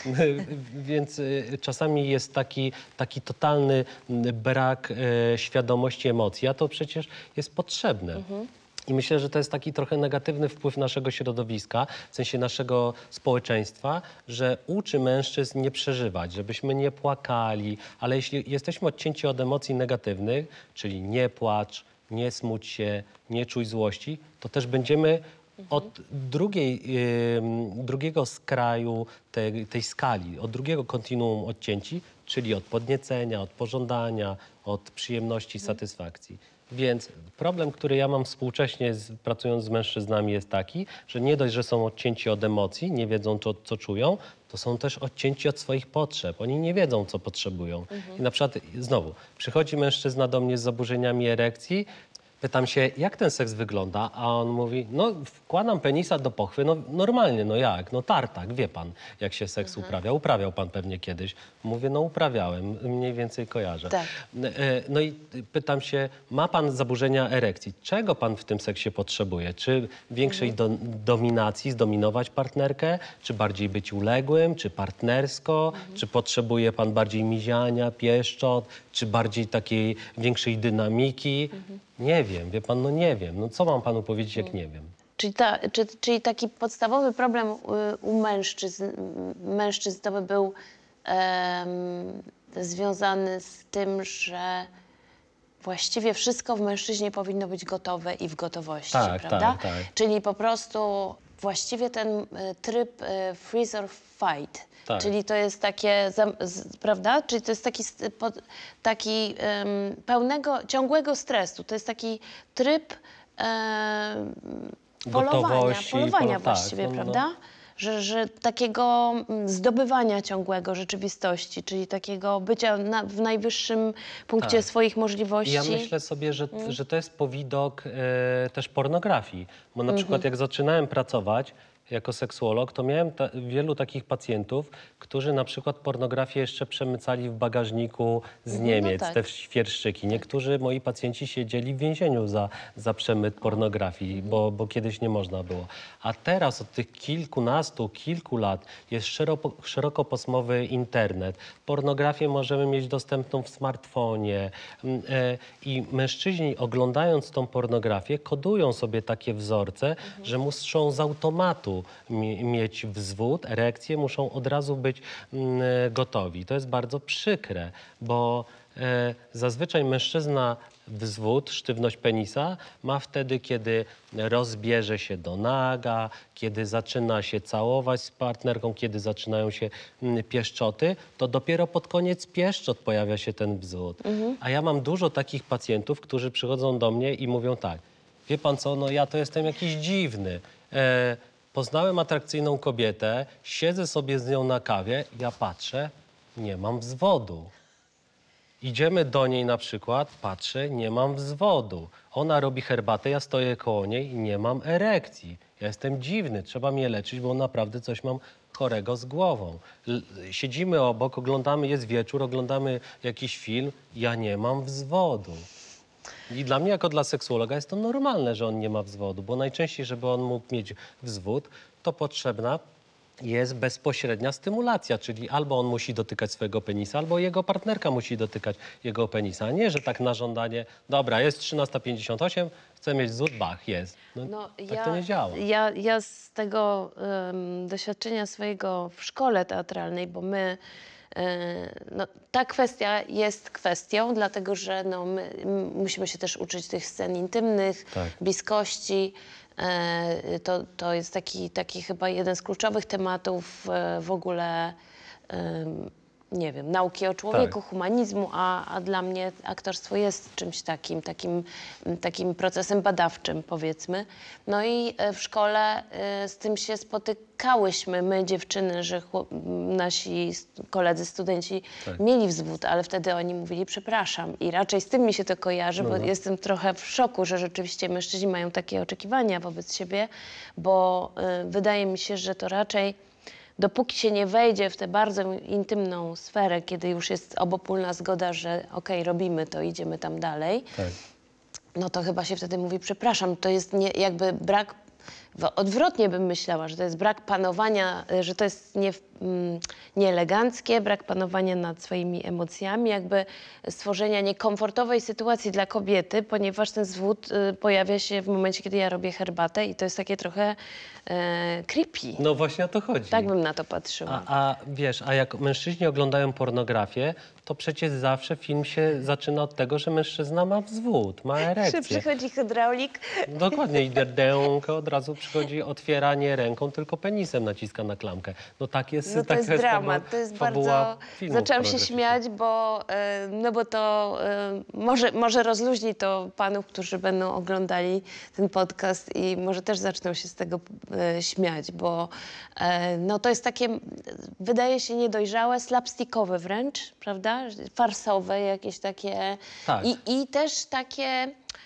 A: Więc y, czasami jest taki, taki totalny mm, brak e, świadomości emocji, a to przecież jest potrzebne. I myślę, że to jest taki trochę negatywny wpływ naszego środowiska, w sensie naszego społeczeństwa, że uczy mężczyzn nie przeżywać, żebyśmy nie płakali, ale jeśli jesteśmy odcięci od emocji negatywnych, czyli nie płacz, nie smuć się, nie czuj złości, to też będziemy od drugiej, ym, drugiego skraju tej, tej skali, od drugiego kontinuum odcięci, czyli od podniecenia, od pożądania, od przyjemności, satysfakcji. Więc problem, który ja mam współcześnie z, pracując z mężczyznami jest taki, że nie dość, że są odcięci od emocji, nie wiedzą co, co czują, to są też odcięci od swoich potrzeb. Oni nie wiedzą, co potrzebują. I na przykład znowu, przychodzi mężczyzna do mnie z zaburzeniami erekcji, pytam się, jak ten seks wygląda, a on mówi, no wkładam penisa do pochwy, no normalnie, no jak, no tartak, wie pan, jak się seks uprawia. Uprawiał pan pewnie kiedyś. Mówię, no uprawiałem, mniej więcej kojarzę.
B: Tak.
A: E, No i pytam się, ma pan zaburzenia erekcji? Czego pan w tym seksie potrzebuje? Czy większej do, dominacji, zdominować partnerkę? Czy bardziej być uległym? Czy partnersko? Czy potrzebuje pan bardziej miziania, pieszczot? Czy bardziej takiej większej dynamiki? Nie wiem, wie pan, no nie wiem. No co mam panu powiedzieć, jak nie wiem?
B: Czyli, ta, czy, czyli taki podstawowy problem y, u mężczyzn, mężczyzn to by był em, związany z tym, że właściwie wszystko w mężczyźnie powinno być gotowe i w gotowości,
A: Tak,
B: prawda?
A: tak, tak.
B: Czyli po prostu właściwie ten y, tryb y, freeze or fight,
A: Tak.
B: czyli to jest takie, zam- z, prawda? Czyli to jest taki, st- pod, taki em, pełnego, ciągłego stresu. To jest taki tryb em, polowania,
A: Gotowości,
B: polowania
A: polo- tak,
B: właściwie,
A: no, no, no.
B: prawda? Że, że takiego mm, zdobywania ciągłego rzeczywistości, czyli takiego bycia na, w najwyższym punkcie
A: Tak.
B: swoich
A: I
B: możliwości.
A: ja myślę sobie, że, że to jest powidok e, też pornografii. Bo na przykład jak zaczynałem pracować, jako seksuolog, to miałem ta, wielu takich pacjentów, którzy na przykład pornografię jeszcze przemycali w bagażniku z
B: No
A: Niemiec,
B: tak.
A: te świerszczyki. Niektórzy moi pacjenci siedzieli w więzieniu za, za przemyt pornografii, bo, bo kiedyś nie można było. A teraz od tych kilkunastu, kilku lat jest szeroko, szerokopasmowy internet. Pornografię możemy mieć dostępną w smartfonie m, e, i mężczyźni oglądając tą pornografię kodują sobie takie wzorce, mhm. że muszą z automatu mi, mieć wzwód, erekcję, muszą od razu być m, gotowi. To jest bardzo przykre, bo e, zazwyczaj mężczyzna wzwód, sztywność penisa ma wtedy, kiedy rozbierze się do naga, kiedy zaczyna się całować z partnerką, kiedy zaczynają się mm, pieszczoty, to dopiero pod koniec pieszczot pojawia się ten wzwód. Mhm. A ja mam dużo takich pacjentów, którzy przychodzą do mnie i mówią tak, wie pan co, no ja to jestem jakiś dziwny. E, poznałem atrakcyjną kobietę, siedzę sobie z nią na kawie, ja patrzę, nie mam wzwodu. Idziemy do niej na przykład, patrzę, nie mam wzwodu. Ona robi herbatę, ja stoję koło niej i nie mam erekcji. Ja jestem dziwny, trzeba mnie leczyć, bo naprawdę coś mam chorego z głową. L siedzimy obok, oglądamy, jest wieczór, oglądamy jakiś film, ja nie mam wzwodu. I dla mnie, jako dla seksuologa, jest to normalne, że on nie ma wzwodu, bo najczęściej, żeby on mógł mieć wzwód, to potrzebna jest bezpośrednia stymulacja, czyli albo on musi dotykać swojego penisa, albo jego partnerka musi dotykać jego penisa. Nie, że tak na żądanie, dobra, jest trzynasta pięćdziesiąt osiem, chcę mieć wzór, bach, jest. No,
B: No,
A: tak
B: ja,
A: to nie działa.
B: Ja, ja z tego um, doświadczenia swojego w szkole teatralnej, bo my, e, no, ta kwestia jest kwestią, dlatego że no, my m, musimy się też uczyć tych scen intymnych,
A: Tak.
B: bliskości. E, to, to jest taki, taki chyba jeden z kluczowych tematów e, w ogóle, e, nie wiem, nauki o człowieku,
A: Tak.
B: humanizmu, a, a dla mnie aktorstwo jest czymś takim, takim, takim procesem badawczym, powiedzmy. No i e, w szkole e, z tym się spotykałyśmy, my dziewczyny, że chłop, nasi st- koledzy, studenci
A: Tak.
B: mieli wzwód, ale wtedy oni mówili przepraszam i raczej z tym mi się to kojarzy,
A: No,
B: bo
A: no.
B: jestem trochę w szoku, że rzeczywiście mężczyźni mają takie oczekiwania wobec siebie, bo y, wydaje mi się, że to raczej dopóki się nie wejdzie w tę bardzo intymną sferę, kiedy już jest obopólna zgoda, że okej, robimy to, idziemy tam dalej,
A: Tak.
B: no to chyba się wtedy mówi przepraszam. To jest nie, jakby brak, w- odwrotnie bym myślała, że to jest brak panowania, y, że to jest nie, mm, nieeleganckie, brak panowania nad swoimi emocjami, jakby stworzenia niekomfortowej sytuacji dla kobiety, ponieważ ten zwód y, pojawia się w momencie, kiedy ja robię herbatę i to jest takie trochę e, creepy.
A: No właśnie o to chodzi.
B: Tak bym na to patrzyła.
A: A, a wiesz, a jak mężczyźni oglądają pornografię, to przecież zawsze film się zaczyna od tego, że mężczyzna ma wzwód, ma
B: Czy
A: erekcję.
B: przychodzi hydraulik?
A: Dokładnie, i derdełkę od razu przychodzi otwieranie ręką, tylko penisem naciska na klamkę. No tak jest,
B: No to
A: tak
B: jest
A: fabuła-
B: dramat, to jest
A: fabuła
B: bardzo...
A: filmów
B: Zaczęłam się
A: pornograficznych.
B: śmiać, bo, e, no bo to e, może, może rozluźni to panów, którzy będą oglądali ten podcast i może też zaczną się z tego e, śmiać, bo e, no to jest takie, wydaje się niedojrzałe, slapstickowe wręcz, prawda? Farsowe jakieś takie
A: Tak.
B: i, i też takie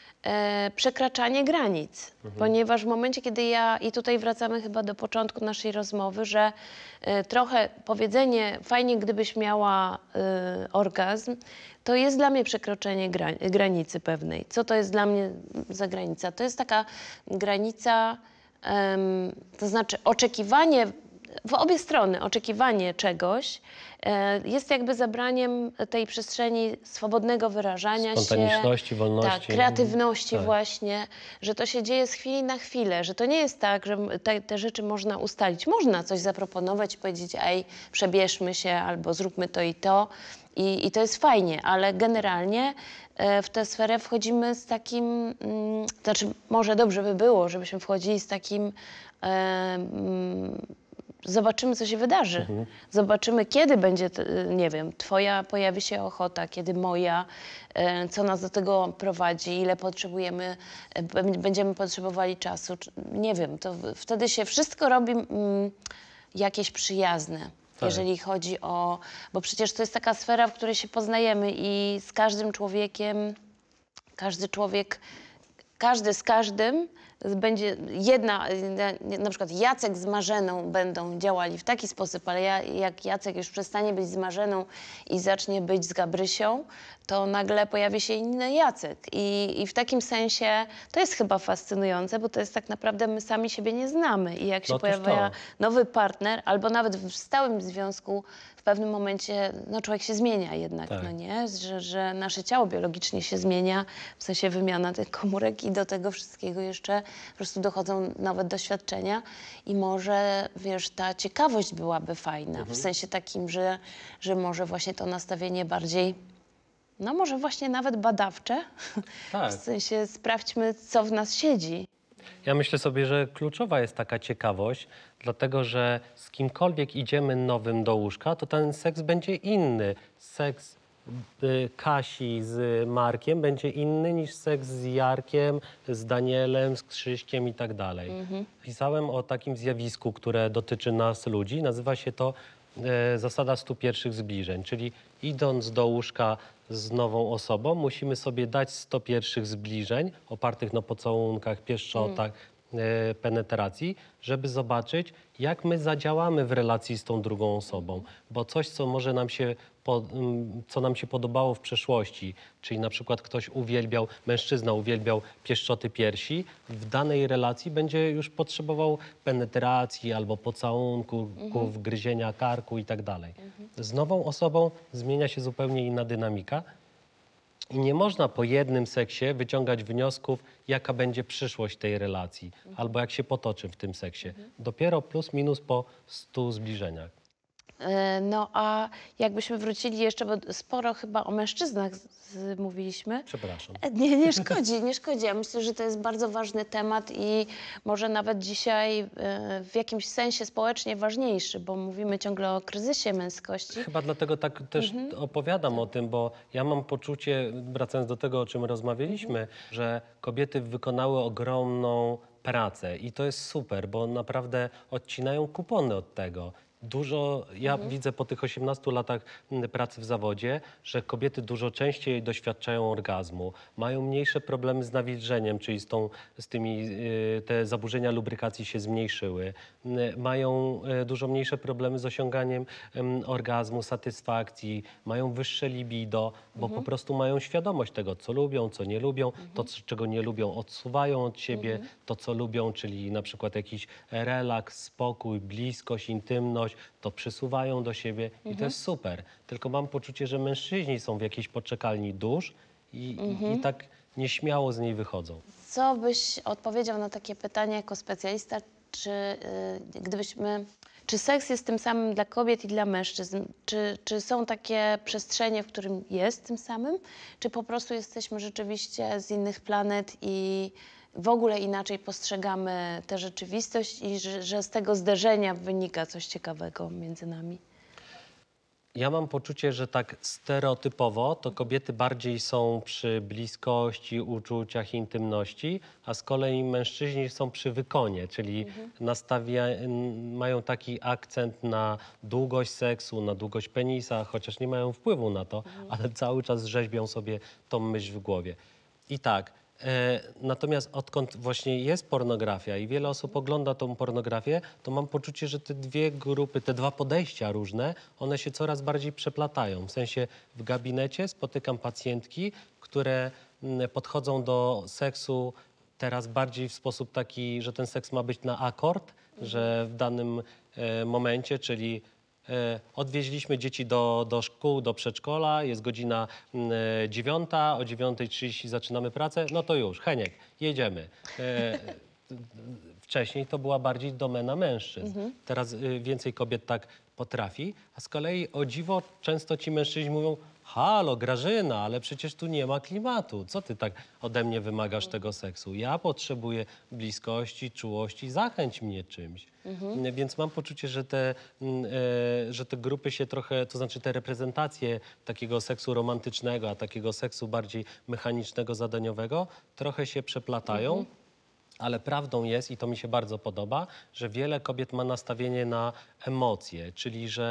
B: e, przekraczanie granic. Ponieważ w momencie, kiedy ja, i tutaj wracamy chyba do początku naszej rozmowy, że e, trochę powiedzenie, fajnie gdybyś miała e, orgazm, to jest dla mnie przekroczenie gra, granicy pewnej. Co to jest dla mnie za granica? To jest taka granica, em, to znaczy oczekiwanie, w obie strony oczekiwanie czegoś e, jest jakby zabraniem tej przestrzeni swobodnego wyrażania się.
A: Spontaniczności, wolności.
B: Tak, kreatywności
A: Tak.
B: właśnie, że to się dzieje z chwili na chwilę, że to nie jest tak, że te, te rzeczy można ustalić. Można coś zaproponować i powiedzieć, ej, przebierzmy się albo zróbmy to i to i, i to jest fajnie, ale generalnie e, w tę sferę wchodzimy z takim, mm, znaczy może dobrze by było, żebyśmy wchodzili z takim e, mm, zobaczymy, co się wydarzy.
A: Mhm.
B: Zobaczymy, kiedy będzie, t- nie wiem, twoja pojawi się ochota, kiedy moja, e, co nas do tego prowadzi, ile potrzebujemy, e, b- będziemy potrzebowali czasu. Czy- Nie wiem, to w- wtedy się wszystko robi mm, jakieś przyjazne.
A: Tak.
B: Jeżeli chodzi o... Bo przecież to jest taka sfera, w której się poznajemy i z każdym człowiekiem, każdy człowiek, każdy z każdym będzie jedna, y, na przykład Jacek z Marzeną będą działali w taki sposób, ale ja, jak Jacek już przestanie być z Marzeną i zacznie być z Gabrysią, to nagle pojawi się inny Jacek. I, I w takim sensie to jest chyba fascynujące, bo to jest tak naprawdę my sami siebie nie znamy. I jak się
A: No otóż
B: pojawia
A: to.
B: nowy partner, albo nawet w stałym związku, w pewnym momencie no, człowiek się zmienia jednak,
A: Tak.
B: no nie? Że, że nasze ciało biologicznie się zmienia, w sensie wymiana tych komórek i do tego wszystkiego jeszcze po prostu dochodzą nowe doświadczenia i może, wiesz, ta ciekawość byłaby fajna, w sensie takim, że, że może właśnie to nastawienie bardziej, no może właśnie nawet badawcze,
A: Tak.
B: w sensie sprawdźmy, co w nas siedzi.
A: Ja myślę sobie, że kluczowa jest taka ciekawość, dlatego że z kimkolwiek idziemy nowym do łóżka, to ten seks będzie inny. Seks y, Kasi z Markiem będzie inny niż seks z Jarkiem, z Danielem, z Krzyśkiem i tak dalej. Pisałem o takim zjawisku, które dotyczy nas ludzi. Nazywa się to e, zasada stu pierwszych zbliżeń, czyli idąc do łóżka z nową osobą, musimy sobie dać sto pierwszych zbliżeń opartych na pocałunkach, pieszczotach, e, penetracji, żeby zobaczyć, jak my zadziałamy w relacji z tą drugą osobą. Bo coś, co może nam się, po, mm, co nam się podobało w przeszłości, czyli na przykład ktoś uwielbiał, mężczyzna uwielbiał pieszczoty piersi, w danej relacji będzie już potrzebował penetracji albo pocałunków, gryzienia karku i tak dalej. Z nową osobą zmienia się zupełnie inna dynamika. I nie można po jednym seksie wyciągać wniosków, jaka będzie przyszłość tej relacji, albo jak się potoczy w tym seksie. Dopiero plus minus po stu zbliżeniach.
B: E, No a jakbyśmy wrócili jeszcze, bo sporo chyba o mężczyznach z, z, mówiliśmy.
A: Przepraszam.
B: E, Nie, nie szkodzi, nie szkodzi. Ja myślę, że to jest bardzo ważny temat i może nawet dzisiaj e, w jakimś sensie społecznie ważniejszy, bo mówimy ciągle o kryzysie męskości.
A: Chyba dlatego tak też opowiadam o tym, bo ja mam poczucie, wracając do tego, o czym rozmawialiśmy, że kobiety wykonały ogromną pracę i to jest super, bo naprawdę odcinają kupony od tego. Dużo, ja widzę po tych osiemnastu latach m, pracy w zawodzie, że kobiety dużo częściej doświadczają orgazmu, mają mniejsze problemy z nawilżeniem, czyli z, tą, z tymi, y, te zaburzenia lubrykacji się zmniejszyły, y, mają y, dużo mniejsze problemy z osiąganiem em, orgazmu, satysfakcji, mają wyższe libido, bo po prostu mają świadomość tego, co lubią, co nie lubią, to, c- czego nie lubią, odsuwają od siebie, to, co lubią, czyli na przykład jakiś relaks, spokój, bliskość, intymność, to przysuwają do siebie i to jest super. Tylko mam poczucie, że mężczyźni są w jakiejś poczekalni dusz i, i, i tak nieśmiało z niej wychodzą.
B: Co byś odpowiedział na takie pytanie jako specjalista, czy y, gdybyśmy, czy seks jest tym samym dla kobiet i dla mężczyzn? Czy, czy są takie przestrzenie, w którym jest tym samym? Czy po prostu jesteśmy rzeczywiście z innych planet i w ogóle inaczej postrzegamy tę rzeczywistość i że, że z tego zderzenia wynika coś ciekawego między nami?
A: Ja mam poczucie, że tak stereotypowo to kobiety bardziej są przy bliskości, uczuciach, intymności, a z kolei mężczyźni są przy wykonie, czyli nastawia, n- mają taki akcent na długość seksu, na długość penisa, chociaż nie mają wpływu na to, ale cały czas rzeźbią sobie tą myśl w głowie. I tak, e, natomiast odkąd właśnie jest pornografia i wiele osób ogląda tą pornografię, to mam poczucie, że te dwie grupy, te dwa podejścia różne, one się coraz bardziej przeplatają. W sensie w gabinecie spotykam pacjentki, które mm, podchodzą do seksu teraz bardziej w sposób taki, że ten seks ma być na akord, że w danym e, momencie, czyli E, Odwieźliśmy dzieci do, do szkół, do przedszkola, jest godzina mm, e, dziewiąta, o dziewiątej trzydzieści zaczynamy pracę, no to już, Heniek, jedziemy. E, Wcześniej to była bardziej domena mężczyzn. Teraz y, więcej kobiet tak potrafi, a z kolei o dziwo często ci mężczyźni mówią: halo, Grażyna, ale przecież tu nie ma klimatu. Co ty tak ode mnie wymagasz tego seksu? Ja potrzebuję bliskości, czułości, zachęć mnie czymś. Mm, Więc mam poczucie, że te, mm, e, że te grupy się trochę, to znaczy te reprezentacje takiego seksu romantycznego, a takiego seksu bardziej mechanicznego, zadaniowego, trochę się przeplatają. Ale prawdą jest, i to mi się bardzo podoba, że wiele kobiet ma nastawienie na emocje, czyli że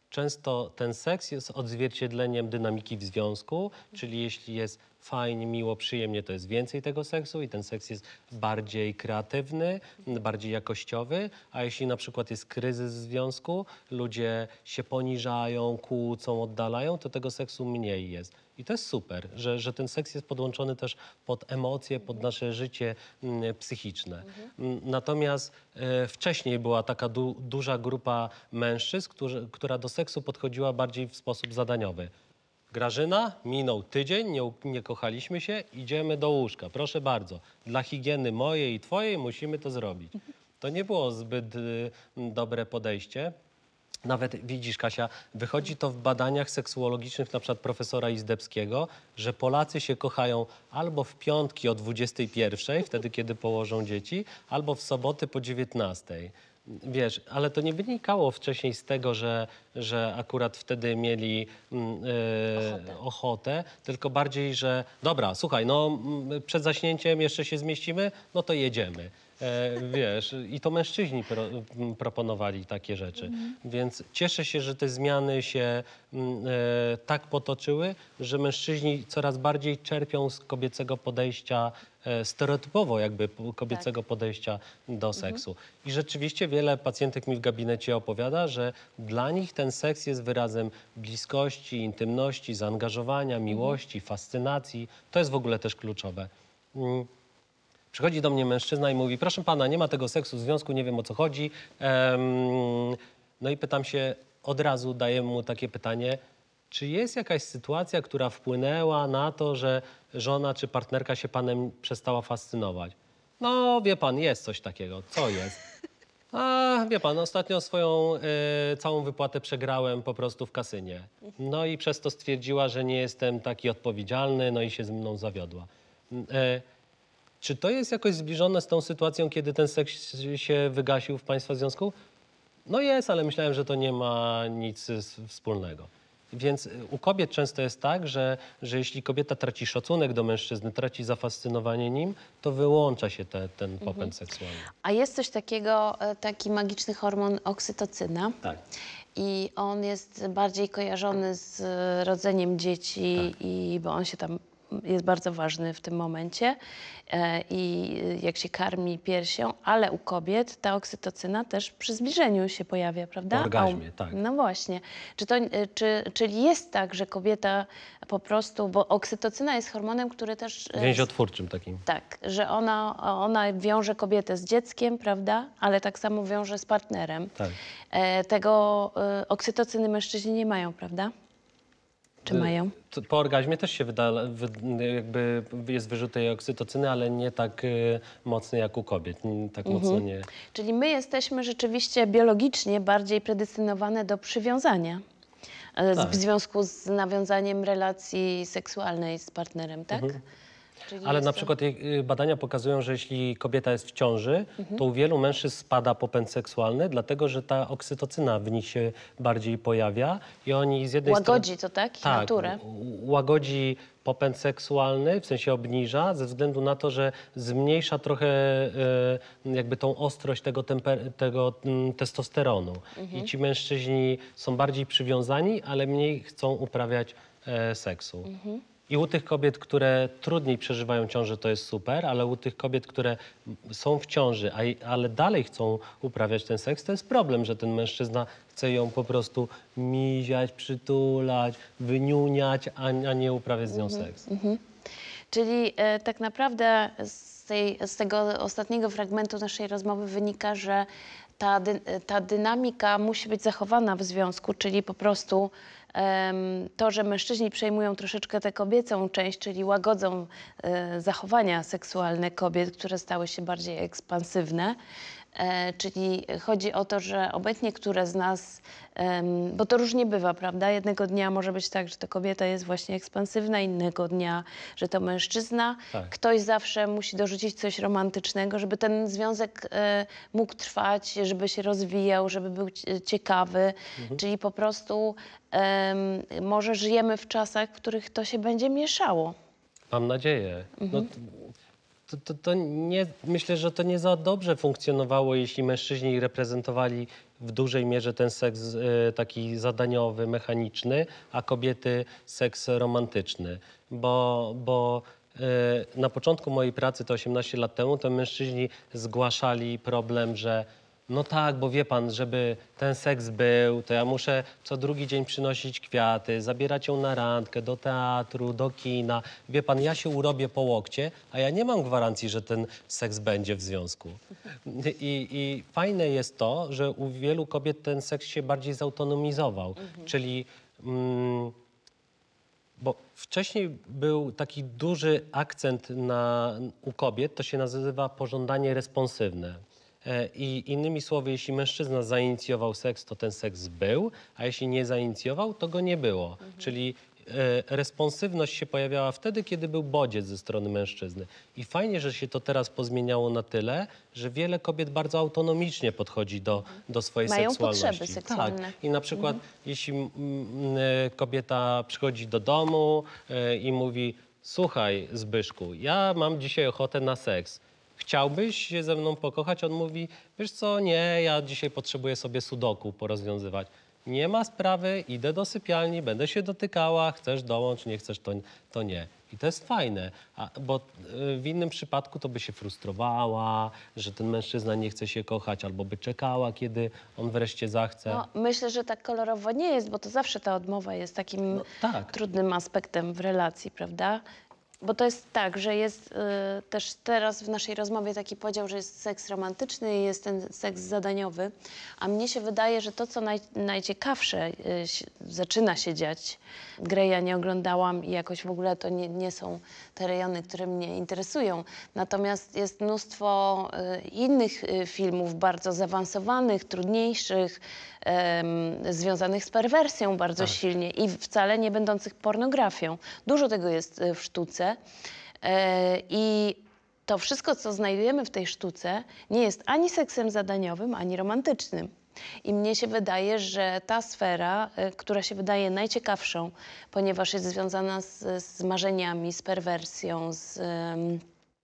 A: często ten seks jest odzwierciedleniem dynamiki w związku, czyli jeśli jest fajnie, miło, przyjemnie, to jest więcej tego seksu i ten seks jest bardziej kreatywny, bardziej jakościowy, a jeśli na przykład jest kryzys w związku, ludzie się poniżają, kłócą, oddalają, to tego seksu mniej jest. I to jest super, że, że ten seks jest podłączony też pod emocje, pod nasze życie mm, psychiczne. Mm, Natomiast e, wcześniej była taka du, duża grupa mężczyzn, którzy, która do seksu podchodziła bardziej w sposób zadaniowy. Grażyna, minął tydzień, nie, u- nie kochaliśmy się, idziemy do łóżka. Proszę bardzo, dla higieny mojej i twojej musimy to zrobić. To nie było zbyt y, dobre podejście. Nawet widzisz, Kasia, wychodzi to w badaniach seksuologicznych na przykład profesora Izdebskiego, że Polacy się kochają albo w piątki o dwudziestej pierwszej, wtedy kiedy położą dzieci, albo w soboty po dziewiętnastej. Wiesz, ale to nie wynikało wcześniej z tego, że, że akurat wtedy mieli mm, e,
B: Ochotę.
A: ochotę, tylko bardziej, że dobra, słuchaj, no mm, przed zaśnięciem jeszcze się zmieścimy, no to jedziemy. E, wiesz, i to mężczyźni pro, m, proponowali takie rzeczy. Więc cieszę się, że te zmiany się m, e, tak potoczyły, że mężczyźni coraz bardziej czerpią z kobiecego podejścia, e, stereotypowo jakby p- kobiecego podejścia do seksu. I rzeczywiście wiele pacjentek mi w gabinecie opowiada, że dla nich ten seks jest wyrazem bliskości, intymności, zaangażowania, miłości, fascynacji. To jest w ogóle też kluczowe. Mm. Przychodzi do mnie mężczyzna i mówi, proszę pana, nie ma tego seksu w związku, nie wiem o co chodzi. Em, no i pytam się, od razu daję mu takie pytanie, czy jest jakaś sytuacja, która wpłynęła na to, że żona czy partnerka się panem przestała fascynować? No, wie pan, jest coś takiego. Co jest? A, wie pan, ostatnio swoją e, całą wypłatę przegrałem po prostu w kasynie. No i przez to stwierdziła, że nie jestem taki odpowiedzialny, no i się ze mną zawiodła. E, Czy to jest jakoś zbliżone z tą sytuacją, kiedy ten seks się wygasił w państwa związku? No jest, ale myślałem, że to nie ma nic s- wspólnego. Więc y, u kobiet często jest tak, że, że jeśli kobieta traci szacunek do mężczyzny, traci zafascynowanie nim, to wyłącza się te, ten popęd seksualny.
B: A jest coś takiego, e, taki magiczny hormon oksytocyna.
A: Tak.
B: I on jest bardziej kojarzony z e, rodzeniem dzieci, i, bo on się tam jest bardzo ważny w tym momencie e, i e, jak się karmi piersią, ale u kobiet ta oksytocyna też przy zbliżeniu się pojawia, prawda?
A: Po orgazmie,
B: A u-
A: tak.
B: No właśnie. Czy to, e, czy, czyli jest tak, że kobieta po prostu, bo oksytocyna jest hormonem, który też... e,
A: Więziotwórczym takim.
B: tak, że ona, ona wiąże kobietę z dzieckiem, prawda? Ale tak samo wiąże z partnerem.
A: Tak.
B: E, tego e, oksytocyny mężczyźni nie mają, prawda? Czy mają?
A: To Po orgazmie też się wydala, wy, jakby jest wyrzut tej oksytocyny, ale nie tak y, mocny jak u kobiet. n- Tak mocno nie.
B: Czyli my jesteśmy rzeczywiście biologicznie bardziej predestynowane do przywiązania e,
A: Tak.
B: w związku z nawiązaniem relacji seksualnej z partnerem, tak? Czyli
A: Ale
B: jest
A: na
B: to-
A: przykład y, badania pokazują, że jeśli kobieta jest w ciąży, to u wielu mężczyzn spada popęd seksualny, dlatego że ta oksytocyna w nich się bardziej pojawia i oni z jednej strony...
B: Łagodzi to, tak? Ich
A: Tak,
B: naturę.
A: u- łagodzi popęd seksualny, w sensie obniża, ze względu na to, że zmniejsza trochę e, jakby tą ostrość tego, temper, tego mm, testosteronu. I ci mężczyźni są bardziej przywiązani, ale mniej chcą uprawiać e, seksu. I u tych kobiet, które trudniej przeżywają ciążę, to jest super, ale u tych kobiet, które są w ciąży, a, i- ale dalej chcą uprawiać ten seks, to jest problem, że ten mężczyzna chce ją po prostu miziać, przytulać, wyniuniać, a, a nie uprawiać z nią seks.
B: Czyli e, tak naprawdę z, tej, z tego ostatniego fragmentu naszej rozmowy wynika, że ta, dy, ta dynamika musi być zachowana w związku, czyli po prostu em, to, że mężczyźni przejmują troszeczkę tę kobiecą część, czyli łagodzą e, zachowania seksualne kobiet, które stały się bardziej ekspansywne. E, czyli chodzi o to, że obecnie które z nas, em, bo to różnie bywa, prawda? Jednego dnia może być tak, że to kobieta jest właśnie ekspansywna, innego dnia, że to mężczyzna.
A: Tak.
B: Ktoś zawsze musi dorzucić coś romantycznego, żeby ten związek e, mógł trwać, żeby się rozwijał, żeby był cie- ciekawy. Czyli po prostu em, może żyjemy w czasach, w których to się będzie mieszało.
A: Mam nadzieję. No, t- to, to, to nie, myślę, że to nie za dobrze funkcjonowało, jeśli mężczyźni reprezentowali w dużej mierze ten seks e, taki zadaniowy, mechaniczny, a kobiety seks romantyczny. Bo, bo e, na początku mojej pracy, to osiemnaście lat temu, to mężczyźni zgłaszali problem, że no tak, bo wie pan, żeby ten seks był, to ja muszę co drugi dzień przynosić kwiaty, zabierać ją na randkę, do teatru, do kina. Wie pan, ja się urobię po łokcie, a ja nie mam gwarancji, że ten seks będzie w związku. I, i fajne jest to, że u wielu kobiet ten seks się bardziej zautonomizował, czyli... Mm, bo wcześniej był taki duży akcent na, u kobiet, to się nazywa pożądanie responsywne. E, I innymi słowy, jeśli mężczyzna zainicjował seks, to ten seks był, a jeśli nie zainicjował, to go nie było. Czyli e, responsywność się pojawiała wtedy, kiedy był bodziec ze strony mężczyzny. I fajnie, że się to teraz pozmieniało na tyle, że wiele kobiet bardzo autonomicznie podchodzi do, do swojej
B: Mają
A: seksualności.
B: potrzeby seksualne.
A: Tak. I na przykład jeśli mm, e, kobieta przychodzi do domu e, i mówi: słuchaj, Zbyszku, ja mam dzisiaj ochotę na seks. Chciałbyś się ze mną pokochać? On mówi: wiesz co, nie, ja dzisiaj potrzebuję sobie sudoku porozwiązywać. Nie ma sprawy, idę do sypialni, będę się dotykała, chcesz dołącz, nie chcesz, to, to nie. I to jest fajne, a, bo y, w innym przypadku to by się frustrowała, że ten mężczyzna nie chce się kochać, albo by czekała, kiedy on wreszcie zachce.
B: No, myślę, że tak kolorowo nie jest, bo to zawsze ta odmowa jest takim
A: No, tak.
B: trudnym aspektem w relacji, prawda? Bo to jest tak, że jest y, też teraz w naszej rozmowie taki podział, że jest seks romantyczny i jest ten seks zadaniowy, a mnie się wydaje, że to, co naj, najciekawsze y, się, zaczyna się dziać, Greya nie oglądałam i jakoś w ogóle to nie, nie są te rejony, które mnie interesują. Natomiast jest mnóstwo y, innych y, filmów bardzo zaawansowanych, trudniejszych, em, związanych z perwersją bardzo
A: Tak.
B: silnie i wcale nie będących pornografią. Dużo tego jest y, w sztuce. E, I to wszystko, co znajdujemy w tej sztuce, nie jest ani seksem zadaniowym, ani romantycznym. I mnie się wydaje, że ta sfera, y, która się wydaje najciekawszą, ponieważ jest związana z, z marzeniami, z perwersją, z, ym,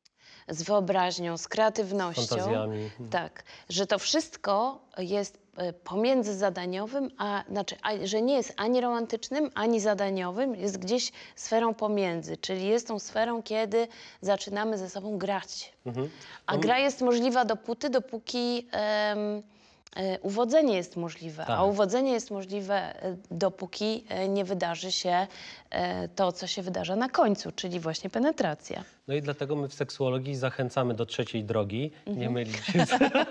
B: z wyobraźnią, z kreatywnością.
A: Fantazjami.
B: Tak, że to wszystko jest y, pomiędzy zadaniowym, a znaczy, a, że nie jest ani romantycznym, ani zadaniowym, jest gdzieś sferą pomiędzy, czyli jest tą sferą, kiedy zaczynamy ze sobą grać.
A: Mhm.
B: A gra jest możliwa dopóty, dopóki em, e, uwodzenie jest możliwe.
A: Tak.
B: A uwodzenie jest możliwe, e, dopóki e, nie wydarzy się e, to, co się wydarza na końcu, czyli właśnie penetracja.
A: No i dlatego my w seksuologii zachęcamy do trzeciej drogi, nie mylić się z,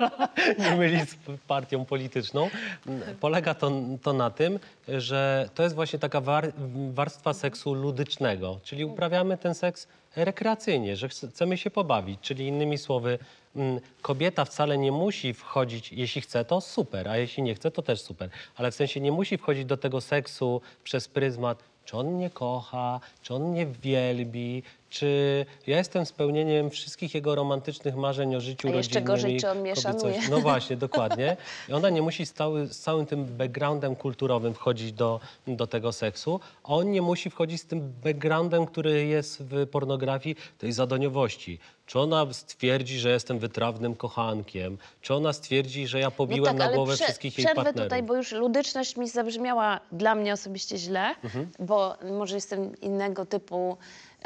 A: nie mylić z partią polityczną. Polega to, to na tym, że to jest właśnie taka war, warstwa seksu ludycznego, czyli uprawiamy ten seks rekreacyjnie, że chce- chcemy się pobawić, czyli innymi słowy, mm, kobieta wcale nie musi wchodzić, jeśli chce, to super, a jeśli nie chce, to też super, ale w sensie nie musi wchodzić do tego seksu przez pryzmat, czy on mnie kocha, czy on mnie wielbi, czy ja jestem spełnieniem wszystkich jego romantycznych marzeń o życiu
B: A jeszcze
A: rodzinnym.
B: gorzej,
A: i
B: czy on mnie
A: kobiecości.
B: szanuje.
A: No właśnie, dokładnie. I ona nie musi stały, z całym tym backgroundem kulturowym wchodzić do, do tego seksu, a on nie musi wchodzić z tym backgroundem, który jest w pornografii, tej zadaniowości. Czy ona stwierdzi, że jestem wytrawnym kochankiem? Czy ona stwierdzi, że ja pobiłem na
B: ale
A: głowę
B: prze-
A: wszystkich jej
B: przerwę
A: partnerów?
B: tutaj, bo już ludyczność mi zabrzmiała dla mnie osobiście źle,
A: Mhm.
B: bo może jestem innego typu,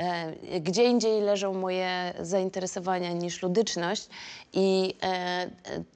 B: e, gdzie indziej leżą moje zainteresowania niż ludyczność i e, e,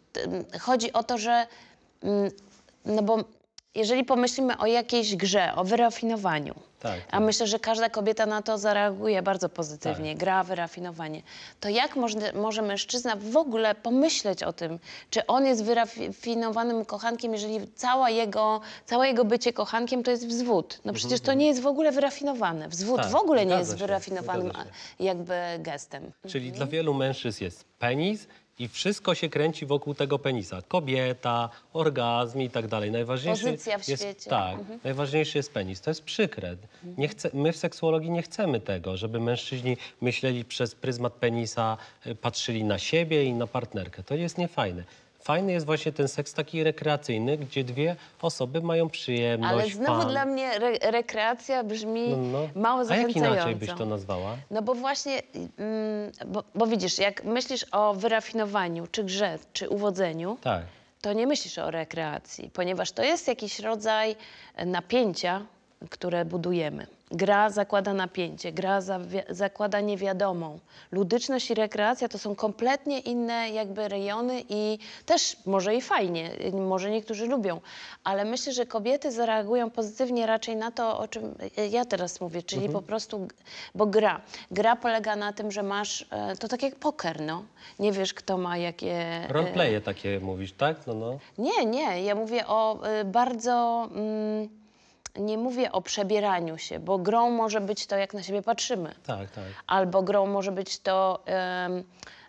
B: t- chodzi o to, że mm, no bo jeżeli pomyślimy o jakiejś grze, o wyrafinowaniu,
A: Tak,
B: a
A: tak.
B: myślę, że każda kobieta na to zareaguje bardzo pozytywnie,
A: Tak.
B: gra, wyrafinowanie, to jak może, może mężczyzna w ogóle pomyśleć o tym, czy on jest wyrafinowanym kochankiem, jeżeli cała jego, całe jego bycie kochankiem to jest wzwód. No przecież to nie jest w ogóle wyrafinowane. Wzwód
A: Tak,
B: w ogóle nie
A: zgadza
B: jest
A: się,
B: wyrafinowanym
A: zgadza się.
B: a, jakby gestem.
A: Czyli dla wielu mężczyzn jest penis i wszystko się kręci wokół tego penisa. Kobieta, orgazm i tak dalej. Najważniejszy
B: Pozycja w
A: jest,
B: świecie.
A: Tak, najważniejszy jest penis. To jest przykre. Nie chce, my w seksuologii nie chcemy tego, żeby mężczyźni myśleli przez pryzmat penisa, y, patrzyli na siebie i na partnerkę. To jest niefajne. fajny jest właśnie ten seks taki rekreacyjny, gdzie dwie osoby mają przyjemność,
B: Ale znowu
A: fan.
B: dla mnie re rekreacja brzmi
A: No, no.
B: mało
A: A jak
B: zachęcająco.
A: inaczej byś to nazwała?
B: No bo właśnie, mm, bo, bo widzisz, jak myślisz o wyrafinowaniu, czy grze, czy uwodzeniu,
A: Tak.
B: to nie myślisz o rekreacji, ponieważ to jest jakiś rodzaj napięcia, które budujemy. Gra zakłada napięcie, gra zakłada niewiadomą. Ludyczność i rekreacja to są kompletnie inne jakby rejony i też może i fajnie, może niektórzy lubią, ale myślę, że kobiety zareagują pozytywnie raczej na to, o czym ja teraz mówię, czyli
A: Mhm.
B: po prostu, bo gra. Gra polega na tym, że masz, to tak jak poker, no. Nie wiesz, kto ma jakie...
A: Roleplaye takie mówisz, tak? No, no.
B: Nie, nie, ja mówię o y, bardzo... Mm, nie mówię o przebieraniu się, bo grą może być to, jak na siebie patrzymy.
A: Tak, tak.
B: Albo grą może być to, em,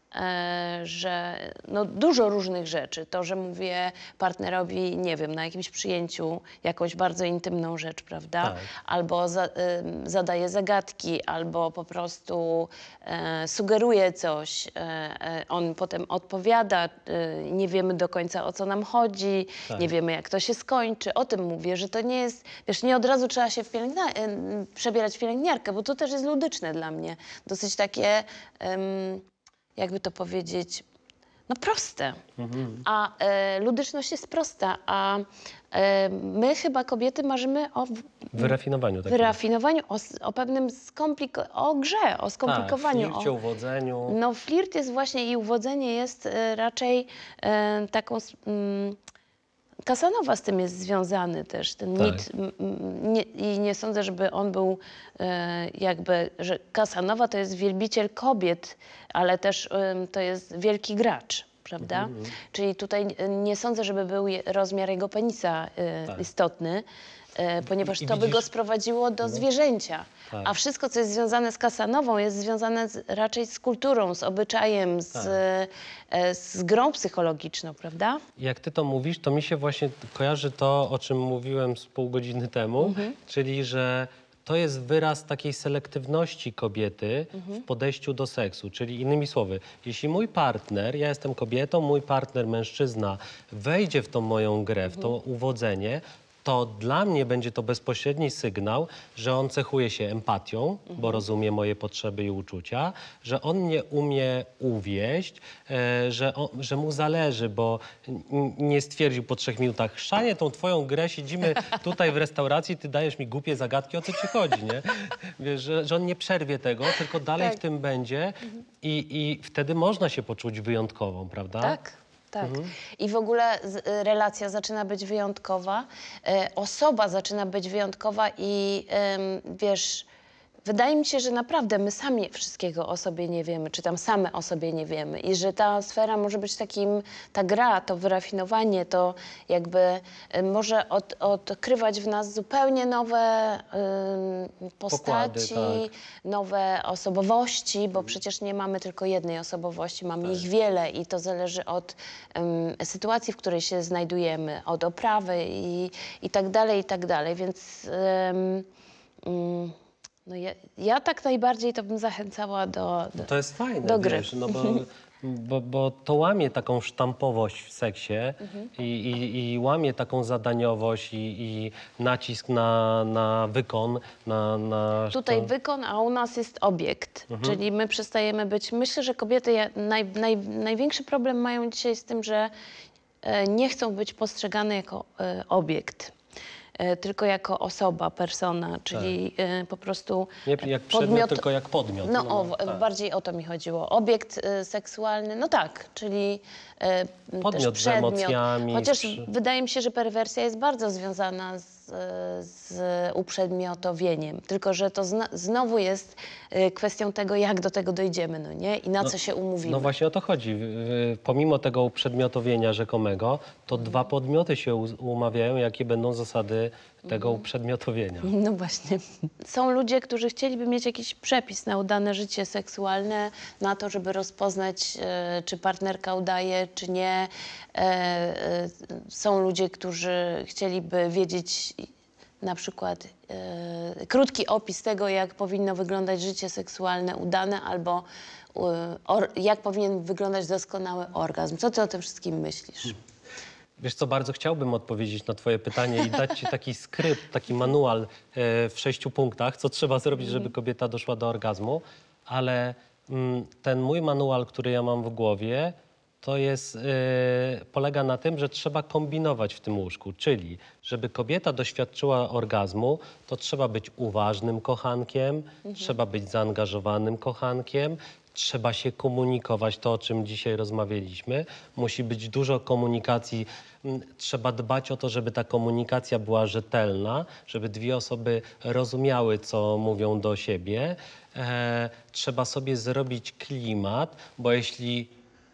B: e, że no, dużo różnych rzeczy. To, że mówię partnerowi, nie wiem, na jakimś przyjęciu jakąś bardzo intymną rzecz, prawda?
A: Tak.
B: Albo za, em, zadaję zagadki, albo po prostu e, sugeruję coś. E, e, on potem odpowiada, e, nie wiemy do końca, o co nam chodzi,
A: Tak.
B: nie wiemy, jak to się skończy. O tym mówię, że to nie jest, wiesz, nie od razu trzeba się w pielęgna- em, przebierać w pielęgniarkę, bo to też jest ludyczne dla mnie. Dosyć takie, em, jakby to powiedzieć, no proste. A e, ludyczność jest prosta, a e, my chyba kobiety marzymy o w-
A: Wyrafinowaniu takiego.
B: wyrafinowaniu, o, s- o pewnym skompliko- o grze, o skomplikowaniu.
A: Tak, flircie,
B: o,
A: uwodzeniu.
B: no flirt jest właśnie i uwodzenie jest e, raczej e, taką... s- Mm, Kasanowa z tym jest związany też, ten
A: Tak.
B: mit. m, m, Nie, I nie sądzę, żeby on był e, jakby, że Kasanowa to jest wielbiciel kobiet, ale też em, to jest wielki gracz, prawda?
A: Mhm.
B: Czyli tutaj e, nie sądzę, żeby był je, rozmiar jego penisa e,
A: Tak.
B: istotny, e, ponieważ
A: I
B: to by go
A: widzisz-
B: sprowadziło do zwierzęcia.
A: Tak.
B: A wszystko, co jest związane z Kasanową, jest związane z, raczej z kulturą, z obyczajem, z,
A: Tak.
B: e, z grą psychologiczną, prawda?
A: Jak ty to mówisz, to mi się właśnie kojarzy to, o czym mówiłem z pół godziny temu,
B: Mhm.
A: czyli że to jest wyraz takiej selektywności kobiety
B: Mhm.
A: w podejściu do seksu. Czyli innymi słowy, jeśli mój partner, ja jestem kobietą, mój partner, mężczyzna, wejdzie w tą moją grę, w to
B: Mhm.
A: uwodzenie, to dla mnie będzie to bezpośredni sygnał, że on cechuje się empatią, bo rozumie moje potrzeby i uczucia, że on mnie umie uwieść, e, że, on, że mu zależy, bo n- nie stwierdził po trzech minutach, Chrzanie, tą twoją grę, siedzimy tutaj w restauracji, ty dajesz mi głupie zagadki, o co ci chodzi, nie? Wiesz, że, że on nie przerwie tego, tylko dalej
B: Tak.
A: w tym będzie i, i wtedy można się poczuć wyjątkową, prawda?
B: Tak, tak. I w ogóle z, y, relacja zaczyna być wyjątkowa, e, osoba zaczyna być wyjątkowa i em, wiesz, wydaje mi się, że naprawdę my sami wszystkiego o sobie nie wiemy, czy tam same o sobie nie wiemy i że ta sfera może być takim, ta gra, to wyrafinowanie, to jakby y, może od, odkrywać w nas zupełnie nowe ym, postaci,
A: Pokłady, tak.
B: nowe osobowości, bo przecież nie mamy tylko jednej osobowości, mamy
A: Tak.
B: ich wiele i to zależy od em, sytuacji, w której się znajdujemy, od oprawy i, i tak dalej, i tak dalej, więc em, mm, no ja, ja tak najbardziej to bym zachęcała do, do,
A: To jest fajne,
B: do gry.
A: wiesz, no bo, bo, bo to łamie taką sztampowość w seksie
B: Mhm.
A: i, i, i łamie taką zadaniowość i, i nacisk na, na wykon, na... na
B: Tutaj
A: to-
B: wykon, a u nas jest obiekt, czyli my przestajemy być... Myślę, że kobiety ja- naj, naj, największy problem mają dzisiaj z tym, że e, nie chcą być postrzegane jako e, obiekt, e, tylko jako osoba, persona, czyli e, po prostu
A: Nie jak przedmiot, tylko jak podmiot.
B: No, o, w-
A: tak.
B: bardziej o to mi chodziło. Obiekt e, seksualny, no tak, czyli e,
A: Podmiot
B: też
A: z
B: przedmiot.
A: emocjami,
B: Chociaż
A: z przy-
B: wydaje mi się, że perwersja jest bardzo związana z, e, z uprzedmiotowieniem. Tylko że to zna, znowu jest e, kwestią tego, jak do tego dojdziemy, no nie? I na co się umówimy.
A: No właśnie o to chodzi. W- w- Pomimo tego uprzedmiotowienia rzekomego, to dwa podmioty się u- umawiają, jakie będą zasady tego uprzedmiotowienia.
B: No właśnie. Są ludzie, którzy chcieliby mieć jakiś przepis na udane życie seksualne, na to, żeby rozpoznać, e, czy partnerka udaje, czy nie. E, e, są ludzie, którzy chcieliby wiedzieć, na przykład e, krótki opis tego, jak powinno wyglądać życie seksualne udane, albo e, or, jak powinien wyglądać doskonały orgazm. Co ty o tym wszystkim myślisz?
A: Wiesz co, bardzo chciałbym odpowiedzieć na twoje pytanie i dać ci taki skrypt, taki manual e, w sześciu punktach, co trzeba zrobić, żeby kobieta doszła do orgazmu, ale mm, ten mój manual, który ja mam w głowie, to jest, e, polega na tym, że trzeba kombinować w tym łóżku, czyli żeby kobieta doświadczyła orgazmu, to trzeba być uważnym kochankiem, trzeba być zaangażowanym kochankiem, trzeba się komunikować, to o czym dzisiaj rozmawialiśmy. Musi być dużo komunikacji. Mm, Trzeba dbać o to, żeby ta komunikacja była rzetelna, żeby dwie osoby rozumiały, co mówią do siebie. E, trzeba sobie zrobić klimat, bo jeśli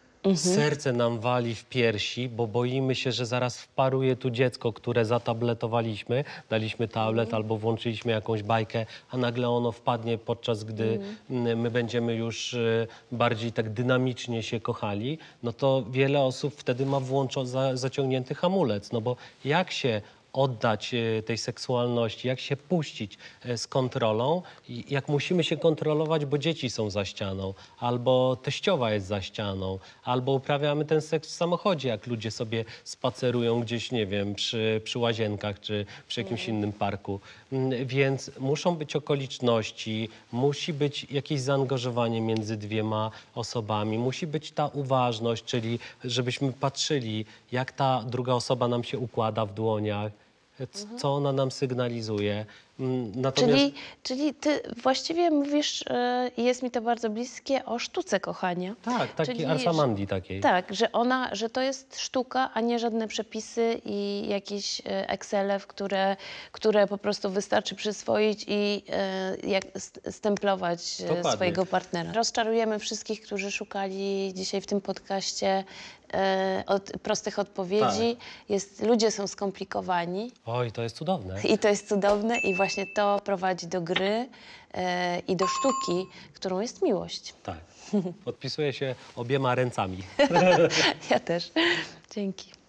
A: serce nam wali w piersi, bo boimy się, że zaraz wparuje tu dziecko, które zatabletowaliśmy, daliśmy tablet albo włączyliśmy jakąś bajkę, a nagle ono wpadnie, podczas gdy mm, my będziemy już e, bardziej tak dynamicznie się kochali, no to wiele osób wtedy ma włączo za, zaciągnięty hamulec, no bo jak się oddać e, tej seksualności, jak się puścić e, z kontrolą, i jak musimy się kontrolować, bo dzieci są za ścianą, albo teściowa jest za ścianą, albo uprawiamy ten seks w samochodzie, jak ludzie sobie spacerują gdzieś, nie wiem, przy, przy łazienkach czy przy jakimś innym parku. Mm, Więc muszą być okoliczności, musi być jakieś zaangażowanie między dwiema osobami, musi być ta uważność, czyli żebyśmy patrzyli, jak ta druga osoba nam się układa w dłoniach, c- co ona nam sygnalizuje. Mm, Natomiast
B: Czyli, czyli ty właściwie mówisz, e, i jest mi to bardzo bliskie, o sztuce kochania.
A: tak, taki
B: Czyli,
A: arsamandi takiej.
B: Tak, że ona, że to jest sztuka, a nie żadne przepisy i jakieś e, Excele, w które, które po prostu wystarczy przyswoić i e, jak st- stemplować e,
A: Dokładnie.
B: swojego partnera. Rozczarujemy wszystkich, którzy szukali dzisiaj w tym podcaście e, od, prostych odpowiedzi. Jest, ludzie są skomplikowani
A: Oj, to jest cudowne.
B: i to jest cudowne i właśnie to prowadzi do gry e, i do sztuki, którą jest miłość.
A: Tak. Podpisuję się obiema ręcami.
B: Ja też. Dzięki.